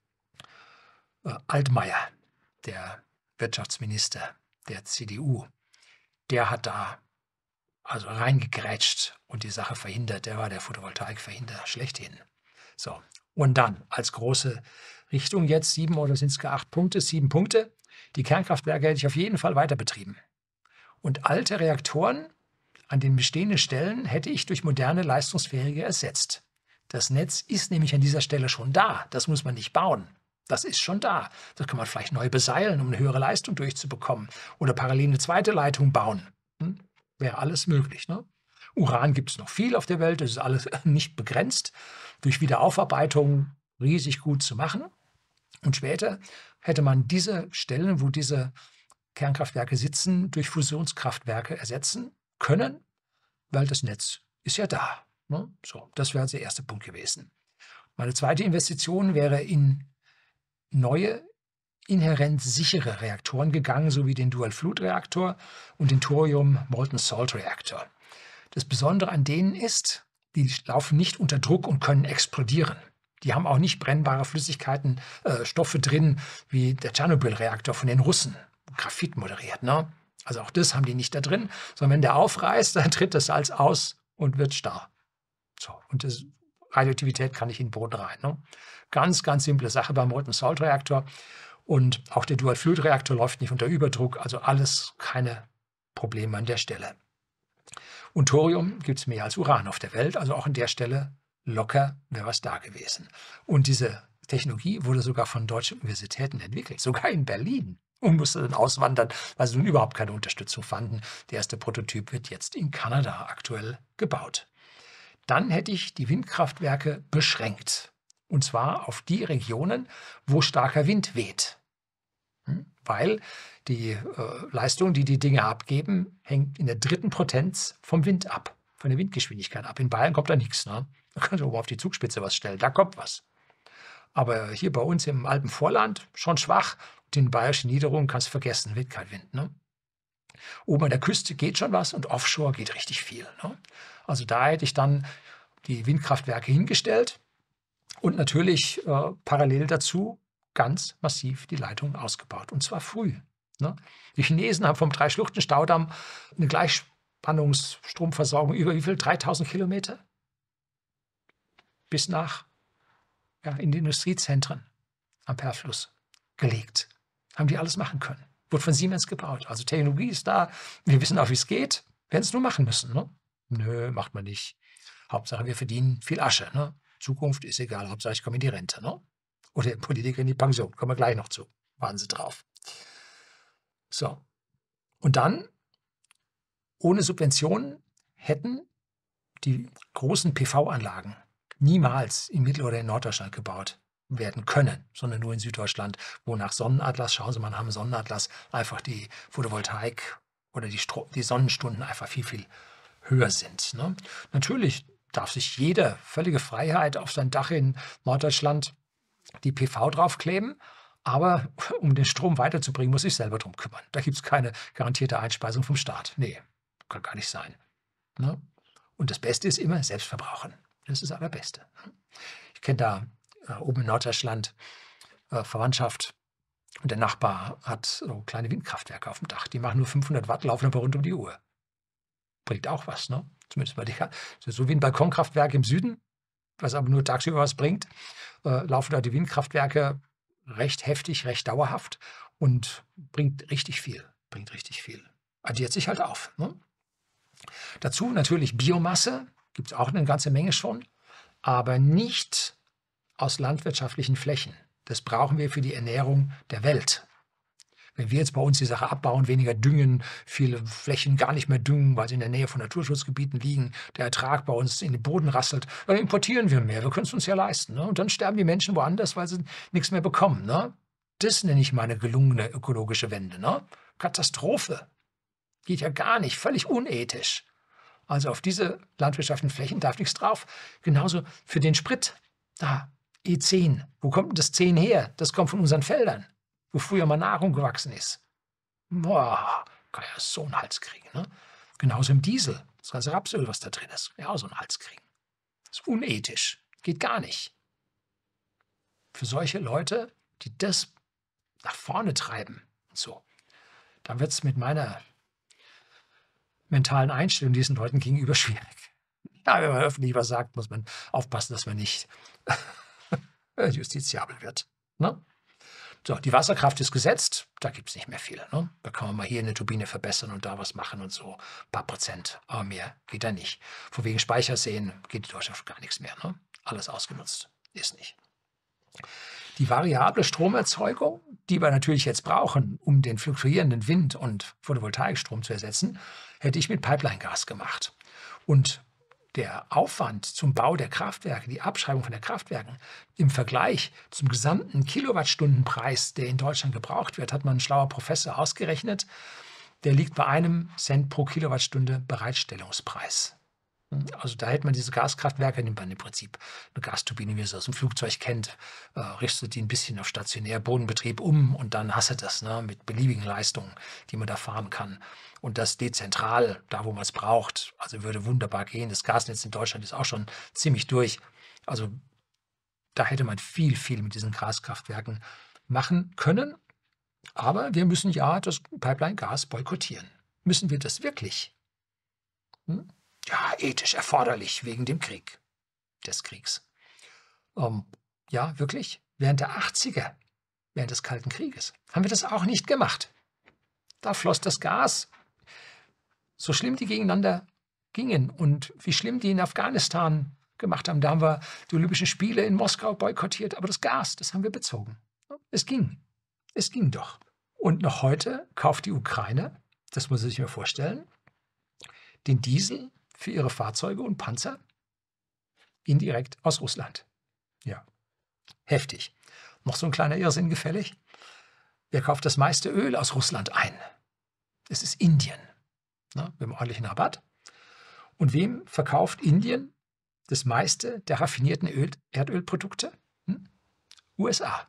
Speaker 1: Altmaier, der Wirtschaftsminister der CDU, der hat da also reingegrätscht und die Sache verhindert. Der war der Photovoltaikverhinderer schlechthin. So, und dann als große Richtung jetzt 7 oder sind es gar 8 Punkte, 7 Punkte. Die Kernkraftwerke hätte ich auf jeden Fall weiter betrieben. Und alte Reaktoren an den bestehenden Stellen hätte ich durch moderne, leistungsfähige ersetzt. Das Netz ist nämlich an dieser Stelle schon da. Das muss man nicht bauen. Das ist schon da. Das kann man vielleicht neu beseilen, um eine höhere Leistung durchzubekommen. Oder parallel eine zweite Leitung bauen. Wäre alles möglich. Ne? Uran gibt es noch viel auf der Welt. Das ist alles nicht begrenzt. Durch Wiederaufarbeitung riesig gut zu machen. Und später hätte man diese Stellen, wo diese Kernkraftwerke sitzen, durch Fusionskraftwerke ersetzen können, weil das Netz ist ja da. Ne? So, das wäre also der erste Punkt gewesen. Meine zweite Investition wäre in neue, inhärent sichere Reaktoren gegangen, so wie den Dual-Fluid-Reaktor und den Thorium-Molten-Salt-Reaktor. Das Besondere an denen ist, die laufen nicht unter Druck und können explodieren. Die haben auch nicht brennbare Flüssigkeiten, Stoffe drin, wie der Tschernobyl-Reaktor von den Russen, Graphit moderiert. Ne? Also auch das haben die nicht da drin, sondern wenn der aufreißt, dann tritt das Salz aus und wird starr. So, und das Radioaktivität kann nicht in den Boden rein. Ne? Ganz, ganz simple Sache beim Molten-Salt-Reaktor. Und auch der Dual-Fluid-Reaktor läuft nicht unter Überdruck, also alles keine Probleme an der Stelle. Und Thorium gibt es mehr als Uran auf der Welt, also auch an der Stelle locker wäre was da gewesen. Und diese Technologie wurde sogar von deutschen Universitäten entwickelt, sogar in Berlin. Und musste dann auswandern, weil sie nun überhaupt keine Unterstützung fanden. Der erste Prototyp wird jetzt in Kanada aktuell gebaut. Dann hätte ich die Windkraftwerke beschränkt. Und zwar auf die Regionen, wo starker Wind weht. Weil die Leistung, die die Dinge abgeben, hängt in der 3. Potenz vom Wind ab, von der Windgeschwindigkeit ab. In Bayern kommt da nichts. Ne? Da kannst du oben auf die Zugspitze was stellen, da kommt was. Aber hier bei uns im Alpenvorland schon schwach. Und in den bayerischen Niederungen kannst du vergessen, wird kein Wind. Ne? Oben an der Küste geht schon was und offshore geht richtig viel. Ne? Also da hätte ich dann die Windkraftwerke hingestellt und natürlich parallel dazu ganz massiv die Leitungen ausgebaut. Und zwar früh. Ne? Die Chinesen haben vom Drei-Schluchten-Staudamm eine Gleichspannungsstromversorgung über wie viel? 3000 Kilometer? Bis nach in die Industriezentren am Perlfluss gelegt. Haben die alles machen können. Wurde von Siemens gebaut. Also Technologie ist da. Wir wissen auch, wie es geht. Wir hätten es nur machen müssen. Ne? Nö, macht man nicht. Hauptsache, wir verdienen viel Asche. Ne? Zukunft ist egal. Hauptsache, ich komme in die Rente. Ne? Oder der Politiker in die Pension. Kommen wir gleich noch zu. Waren sie drauf. So. Und dann, ohne Subventionen, hätten die großen PV-Anlagen niemals in Mittel- oder in Norddeutschland gebaut werden können, sondern nur in Süddeutschland, wo nach Sonnenatlas, schauen Sie mal, haben Sonnenatlas einfach die Photovoltaik oder die Sonnenstunden einfach viel, viel höher sind. Ne? Natürlich darf sich jeder völlige Freiheit auf sein Dach in Norddeutschland die PV draufkleben, aber um den Strom weiterzubringen, muss ich selber drum kümmern. Da gibt es keine garantierte Einspeisung vom Staat. Nee, kann gar nicht sein. Ne? Und das Beste ist immer Selbstverbrauchen. Das ist das Allerbeste. Ich kenne da oben in Norddeutschland Verwandtschaft und der Nachbar hat so kleine Windkraftwerke auf dem Dach. Die machen nur 500 Watt, laufen aber rund um die Uhr. Bringt auch was, ne? Zumindest bei dir. So wie ein Balkonkraftwerk im Süden, was aber nur tagsüber was bringt, laufen da die Windkraftwerke recht heftig, recht dauerhaft und bringt richtig viel. Addiert sich halt auf. Ne? Dazu natürlich Biomasse, gibt es auch eine ganze Menge schon, aber nicht aus landwirtschaftlichen Flächen. Das brauchen wir für die Ernährung der Welt. Wenn wir jetzt bei uns die Sache abbauen, weniger düngen, viele Flächen gar nicht mehr düngen, weil sie in der Nähe von Naturschutzgebieten liegen, der Ertrag bei uns in den Boden rasselt, dann importieren wir mehr. Wir können es uns ja leisten. Ne? Und dann sterben die Menschen woanders, weil sie nichts mehr bekommen. Ne? Das nenne ich meine gelungene ökologische Wende. Ne? Katastrophe. Geht ja gar nicht. Völlig unethisch. Also auf diese landwirtschaftlichen Flächen darf nichts drauf. Genauso für den Sprit. Da, E10. Wo kommt denn das 10 her? Das kommt von unseren Feldern, wo früher mal Nahrung gewachsen ist. Boah, kann ja so einen Hals kriegen. Ne? Genauso im Diesel. Das ganze Rapsöl, was da drin ist, kann ja auch so einen Hals kriegen. Das ist unethisch. Geht gar nicht. Für solche Leute, die das nach vorne treiben und so, dann wird es mit meiner mentalen Einstellung diesen Leuten gegenüber schwierig. Ja, wenn man öffentlich was sagt, muss man aufpassen, dass man nicht justiziabel wird. Ne? So, die Wasserkraft ist gesetzt, da gibt es nicht mehr viel. Ne? Da kann man mal hier eine Turbine verbessern und da was machen und so. Ein paar Prozent, aber mehr geht da nicht. Von wegen Speicherseen geht in Deutschland gar nichts mehr. Ne? Alles ausgenutzt, ist nicht. Die variable Stromerzeugung, die wir natürlich jetzt brauchen, um den fluktuierenden Wind- und Photovoltaikstrom zu ersetzen, hätte ich mit Pipeline-Gas gemacht. Und der Aufwand zum Bau der Kraftwerke, die Abschreibung von den Kraftwerken im Vergleich zum gesamten Kilowattstundenpreis, der in Deutschland gebraucht wird, hat man ein schlauer Professor ausgerechnet, der liegt bei 1 Cent pro Kilowattstunde Bereitstellungspreis. Also da hätte man diese Gaskraftwerke, nimmt man im Prinzip eine Gasturbine, wie man sie aus dem Flugzeug kennt, richtet die ein bisschen auf stationär Bodenbetrieb um und dann hast du das, ne, mit beliebigen Leistungen, die man da fahren kann. Und das dezentral, da wo man es braucht, also würde wunderbar gehen. Das Gasnetz in Deutschland ist auch schon ziemlich durch. Also da hätte man viel, viel mit diesen Gaskraftwerken machen können. Aber wir müssen ja das Pipeline-Gas boykottieren. Müssen wir das wirklich? Hm? Ja, ethisch erforderlich wegen dem Krieg, des Kriegs. Ja, wirklich, während der 80er, während des Kalten Krieges, haben wir das auch nicht gemacht. Da floss das Gas, so schlimm die gegeneinander gingen und wie schlimm die in Afghanistan gemacht haben. Da haben wir die Olympischen Spiele in Moskau boykottiert, aber das Gas, das haben wir bezogen. Es ging doch. Und noch heute kauft die Ukraine, das muss man sich mal vorstellen, den Diesel für ihre Fahrzeuge und Panzer indirekt aus Russland. Ja, heftig. Noch so ein kleiner Irrsinn gefällig. Wer kauft das meiste Öl aus Russland ein? Es ist Indien, ne, mit einem ordentlichen Rabatt. Und wem verkauft Indien das meiste der raffinierten Erdölprodukte? USA.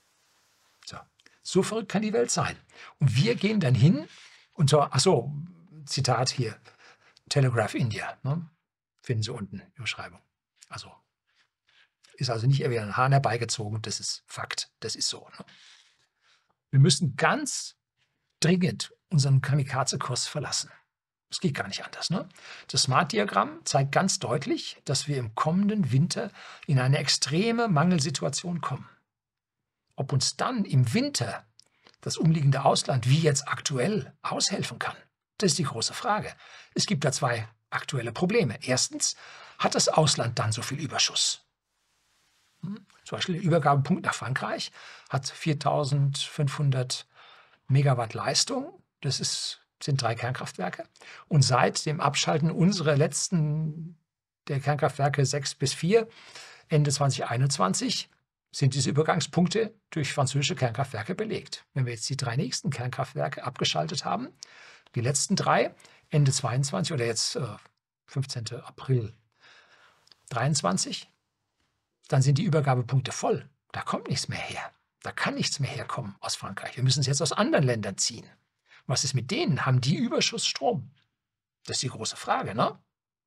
Speaker 1: So verrückt kann die Welt sein. Und wir gehen dann hin und so, achso, Zitat hier, Telegraph India, ne? Finden Sie unten in der Beschreibung. Also ist also nicht wieder ein Hahn herbeigezogen, das ist Fakt, das ist so. Ne? Wir müssen ganz dringend unseren Kamikaze-Kurs verlassen. Es geht gar nicht anders. Ne? Das Smart-Diagramm zeigt ganz deutlich, dass wir im kommenden Winter in eine extreme Mangelsituation kommen. Ob uns dann im Winter das umliegende Ausland wie jetzt aktuell aushelfen kann? Das ist die große Frage. Es gibt da zwei aktuelle Probleme. Erstens, hat das Ausland dann so viel Überschuss? Zum Beispiel der Übergabepunkt nach Frankreich hat 4.500 Megawatt Leistung. Das sind 3 Kernkraftwerke. Und seit dem Abschalten unserer letzten der Kernkraftwerke 6 bis 4, Ende 2021, sind diese Übergangspunkte durch französische Kernkraftwerke belegt. Wenn wir jetzt die 3 nächsten Kernkraftwerke abgeschaltet haben, die letzten 3, Ende 22 oder jetzt 15. April 23, dann sind die Übergabepunkte voll. Da kommt nichts mehr her. Da kann nichts mehr herkommen aus Frankreich. Wir müssen es jetzt aus anderen Ländern ziehen. Was ist mit denen? Haben die Überschussstrom? Das ist die große Frage, ne?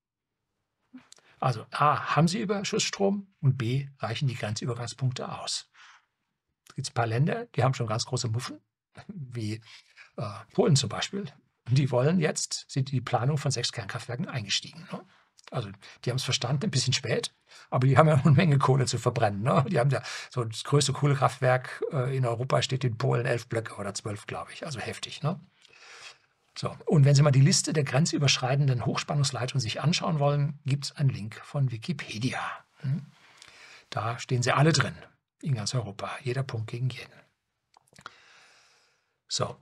Speaker 1: Also A, haben sie Überschussstrom und B, reichen die Grenzübergangspunkte aus? Es gibt ein paar Länder, die haben schon ganz große Muffen, wie Polen zum Beispiel. Die wollen jetzt, sind die Planung von 6 Kernkraftwerken eingestiegen. Ne? Also die haben es verstanden, ein bisschen spät, aber die haben ja noch eine Menge Kohle zu verbrennen. Ne? Die haben ja so das größte Kohlekraftwerk in Europa steht in Polen 11 Blöcke oder 12, glaube ich. Also heftig. Ne? So, und wenn Sie mal die Liste der grenzüberschreitenden Hochspannungsleitungen sich anschauen wollen, gibt es einen Link von Wikipedia. Da stehen sie alle drin, in ganz Europa, jeder Punkt gegen jeden. So,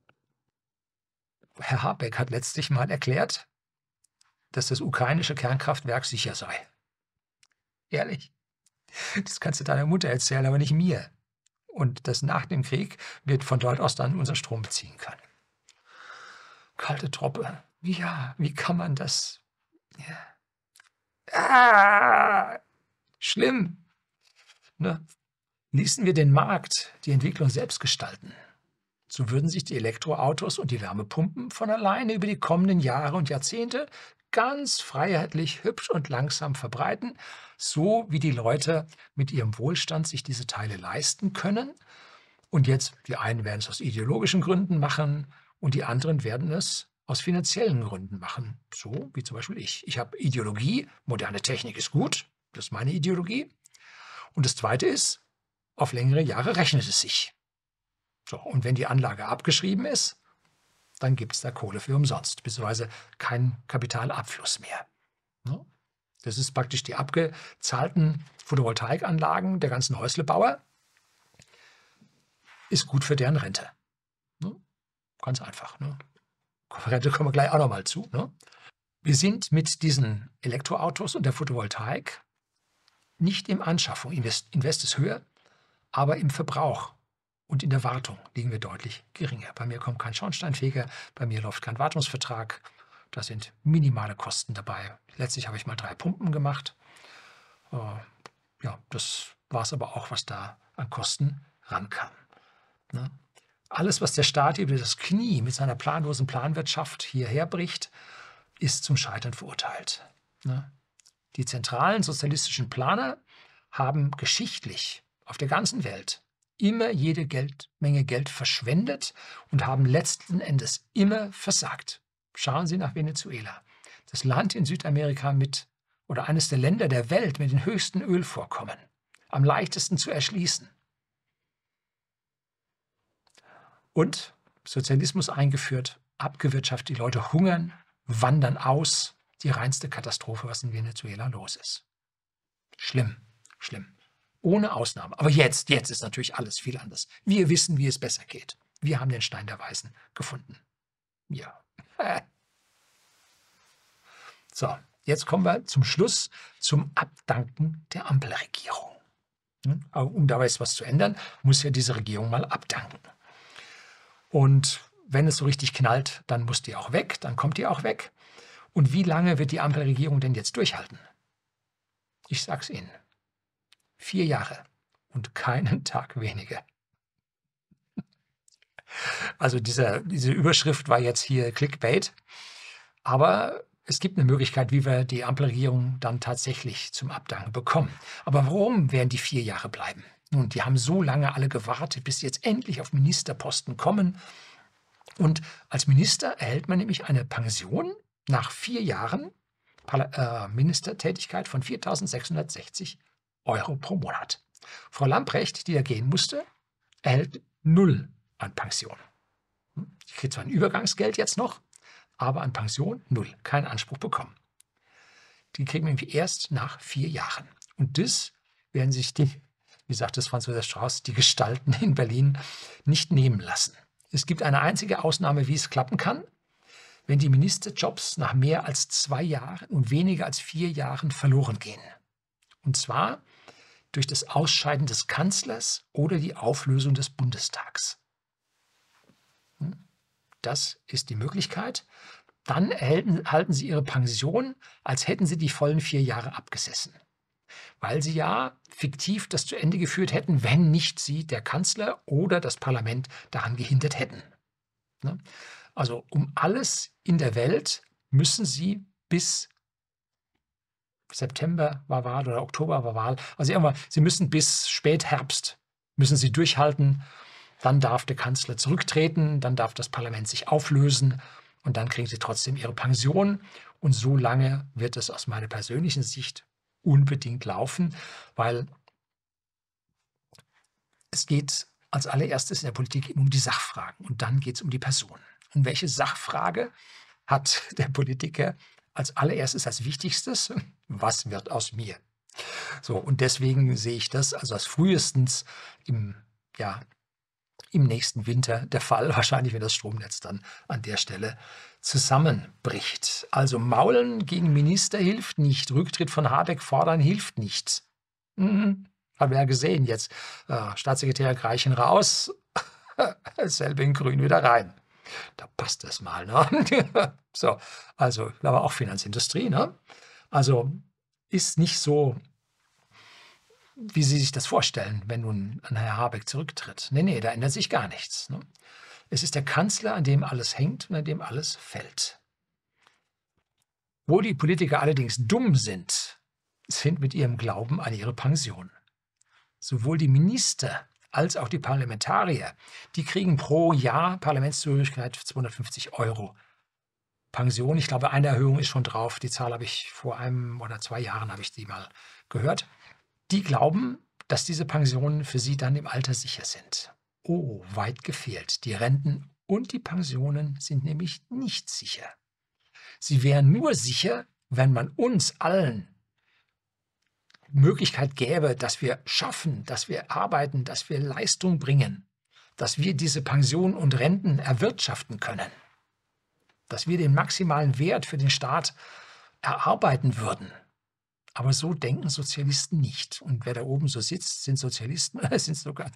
Speaker 1: Herr Habeck hat letztlich mal erklärt, dass das ukrainische Kernkraftwerk sicher sei. Ehrlich, das kannst du deiner Mutter erzählen, aber nicht mir. Und dass nach dem Krieg wir von dort aus dann unseren Strom beziehen können. Kalte Truppe. Ja, wie kann man das? Ja. Schlimm. Ne? Ließen wir den Markt, die Entwicklung selbst gestalten, so würden sich die Elektroautos und die Wärmepumpen von alleine über die kommenden Jahre und Jahrzehnte ganz freiheitlich, hübsch und langsam verbreiten, so wie die Leute mit ihrem Wohlstand sich diese Teile leisten können. Und jetzt, die einen werden es aus ideologischen Gründen machen und die anderen werden es aus finanziellen Gründen machen. So wie zum Beispiel ich. Ich habe Ideologie, moderne Technik ist gut, das ist meine Ideologie. Und das Zweite ist, auf längere Jahre rechnet es sich. So, und wenn die Anlage abgeschrieben ist, dann gibt es da Kohle für umsonst, beziehungsweise keinen Kapitalabfluss mehr. Das ist praktisch die abgezahlten Photovoltaikanlagen der ganzen Häuslebauer. Ist gut für deren Rente. Ganz einfach. Rente kommen wir gleich auch nochmal zu. Wir sind mit diesen Elektroautos und der Photovoltaik nicht im Anschaffung. Invest ist höher, aber im Verbrauch und in der Wartung liegen wir deutlich geringer. Bei mir kommt kein Schornsteinfeger, bei mir läuft kein Wartungsvertrag. Da sind minimale Kosten dabei. Letztlich habe ich mal 3 Pumpen gemacht. Ja, das war es aber auch, was da an Kosten rankam. Alles, was der Staat über das Knie mit seiner planlosen Planwirtschaft hierher bricht, ist zum Scheitern verurteilt. Die zentralen sozialistischen Planer haben geschichtlich auf der ganzen Welt immer jede Menge Geld verschwendet und haben letzten Endes immer versagt. Schauen Sie nach Venezuela. Das Land in Südamerika oder eines der Länder der Welt mit den höchsten Ölvorkommen. Am leichtesten zu erschließen. Und Sozialismus eingeführt, abgewirtschaftet, die Leute hungern, wandern aus. Die reinste Katastrophe, was in Venezuela los ist. Schlimm, schlimm. Ohne Ausnahme. Aber jetzt ist natürlich alles viel anders. Wir wissen, wie es besser geht. Wir haben den Stein der Weisen gefunden. Ja. So, jetzt kommen wir zum Schluss zum Abdanken der Ampelregierung. Um dabei was zu ändern, muss ja diese Regierung mal abdanken. Und wenn es so richtig knallt, dann muss die auch weg, dann kommt die auch weg. Und wie lange wird die Ampelregierung denn jetzt durchhalten? Ich sag's Ihnen. 4 Jahre und keinen Tag weniger. Also diese Überschrift war jetzt hier Clickbait. Aber es gibt eine Möglichkeit, wie wir die Ampelregierung dann tatsächlich zum Abdanken bekommen. Aber warum werden die 4 Jahre bleiben? Nun, die haben so lange alle gewartet, bis sie jetzt endlich auf Ministerposten kommen. Und als Minister erhält man nämlich eine Pension nach 4 Jahren Ministertätigkeit von 4.660 € pro Monat. Frau Lamprecht, die da gehen musste, erhält 0 an Pension. Die kriegt zwar ein Übergangsgeld jetzt noch, aber an Pension null, keinen Anspruch bekommen. Die kriegen wir nämlich erst nach 4 Jahren. Und das werden sich die, wie sagt es Franz Josef Strauß, die Gestalten in Berlin nicht nehmen lassen. Es gibt eine einzige Ausnahme, wie es klappen kann, wenn die Ministerjobs nach mehr als 2 Jahren und weniger als 4 Jahren verloren gehen. Und zwar durch das Ausscheiden des Kanzlers oder die Auflösung des Bundestags. Das ist die Möglichkeit. Dann erhalten Sie Ihre Pension, als hätten Sie die vollen 4 Jahre abgesessen. Weil Sie ja fiktiv das zu Ende geführt hätten, wenn nicht Sie, der Kanzler oder das Parlament, daran gehindert hätten. Also um alles in der Welt müssen Sie bis September war Wahl oder Oktober war Wahl. Also irgendwann, Sie müssen bis Spätherbst müssen Sie durchhalten. Dann darf der Kanzler zurücktreten, dann darf das Parlament sich auflösen und dann kriegen Sie trotzdem Ihre Pension. Und so lange wird es aus meiner persönlichen Sicht unbedingt laufen, weil es geht als allererstes in der Politik eben um die Sachfragen und dann geht es um die Person. Und welche Sachfrage hat der Politiker als allererstes, als wichtigstes? Was wird aus mir? So, und deswegen sehe ich das also als frühestens im nächsten Winter der Fall, wahrscheinlich, wenn das Stromnetz dann an der Stelle zusammenbricht. Also Maulen gegen Minister hilft nicht, Rücktritt von Habeck fordern hilft nicht. Haben wir ja gesehen jetzt. Staatssekretär Greichen raus, selbe in Grün wieder rein. Da passt das mal, ne? So, also, aber auch Finanzindustrie, ne? Also ist nicht so, wie Sie sich das vorstellen, wenn nun Herr Habeck zurücktritt. Nee, da ändert sich gar nichts. Ne? Es ist der Kanzler, an dem alles hängt und an dem alles fällt. Wo die Politiker allerdings dumm sind mit ihrem Glauben an ihre Pension. Sowohl die Minister als auch die Parlamentarier, die kriegen pro Jahr Parlamentszugehörigkeit 250 € Pension. Ich glaube, eine Erhöhung ist schon drauf. Die Zahl habe ich vor 1 oder 2 Jahren habe ich die mal gehört. Die glauben, dass diese Pensionen für sie dann im Alter sicher sind. Oh, weit gefehlt. Die Renten und die Pensionen sind nämlich nicht sicher. Sie wären nur sicher, wenn man uns allen Möglichkeit gäbe, dass wir schaffen, dass wir arbeiten, dass wir Leistung bringen, dass wir diese Pensionen und Renten erwirtschaften können, dass wir den maximalen Wert für den Staat erarbeiten würden. Aber so denken Sozialisten nicht. Und wer da oben so sitzt, sind Sozialisten, sind sogar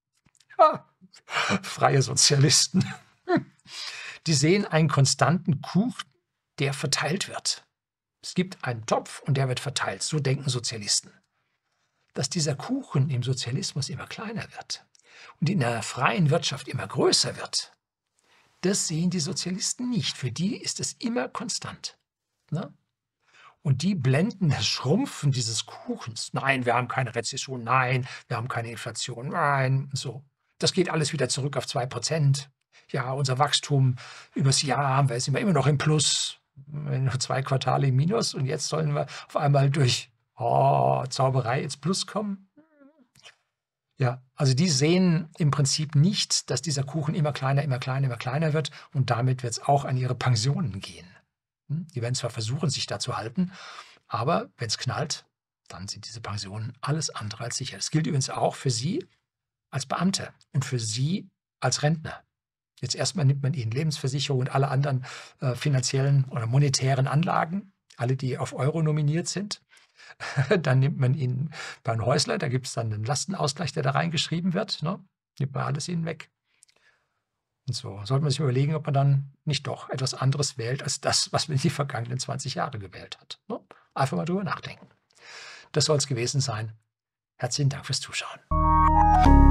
Speaker 1: freie Sozialisten. Die sehen einen konstanten Kuchen, der verteilt wird. Es gibt einen Topf und der wird verteilt. So denken Sozialisten. Dass dieser Kuchen im Sozialismus immer kleiner wird und in der freien Wirtschaft immer größer wird, das sehen die Sozialisten nicht. Für die ist es immer konstant. Ne? Und die blenden das Schrumpfen dieses Kuchens. Nein, wir haben keine Rezession. Nein, wir haben keine Inflation. Nein, so. Das geht alles wieder zurück auf 2%. Ja, unser Wachstum übers Jahr sind wir immer noch im Plus. Nur 2 Quartale im Minus und jetzt sollen wir auf einmal durch Zauberei ins Plus kommen. Ja, also die sehen im Prinzip nicht, dass dieser Kuchen immer kleiner, immer kleiner, immer kleiner wird und damit wird es auch an ihre Pensionen gehen. Die werden zwar versuchen, sich da zu halten, aber wenn es knallt, dann sind diese Pensionen alles andere als sicher. Das gilt übrigens auch für Sie als Beamte und für Sie als Rentner. Jetzt erstmal nimmt man Ihnen Lebensversicherung und alle anderen finanziellen oder monetären Anlagen, alle, die auf Euro nominiert sind. Dann nimmt man Ihnen bei einem Häusler, da gibt es dann einen Lastenausgleich, der da reingeschrieben wird. Ne? Nimmt man alles Ihnen weg. Und so sollte man sich überlegen, ob man dann nicht doch etwas anderes wählt, als das, was man die vergangenen 20 Jahre gewählt hat. Ne? Einfach mal drüber nachdenken. Das soll es gewesen sein. Herzlichen Dank fürs Zuschauen.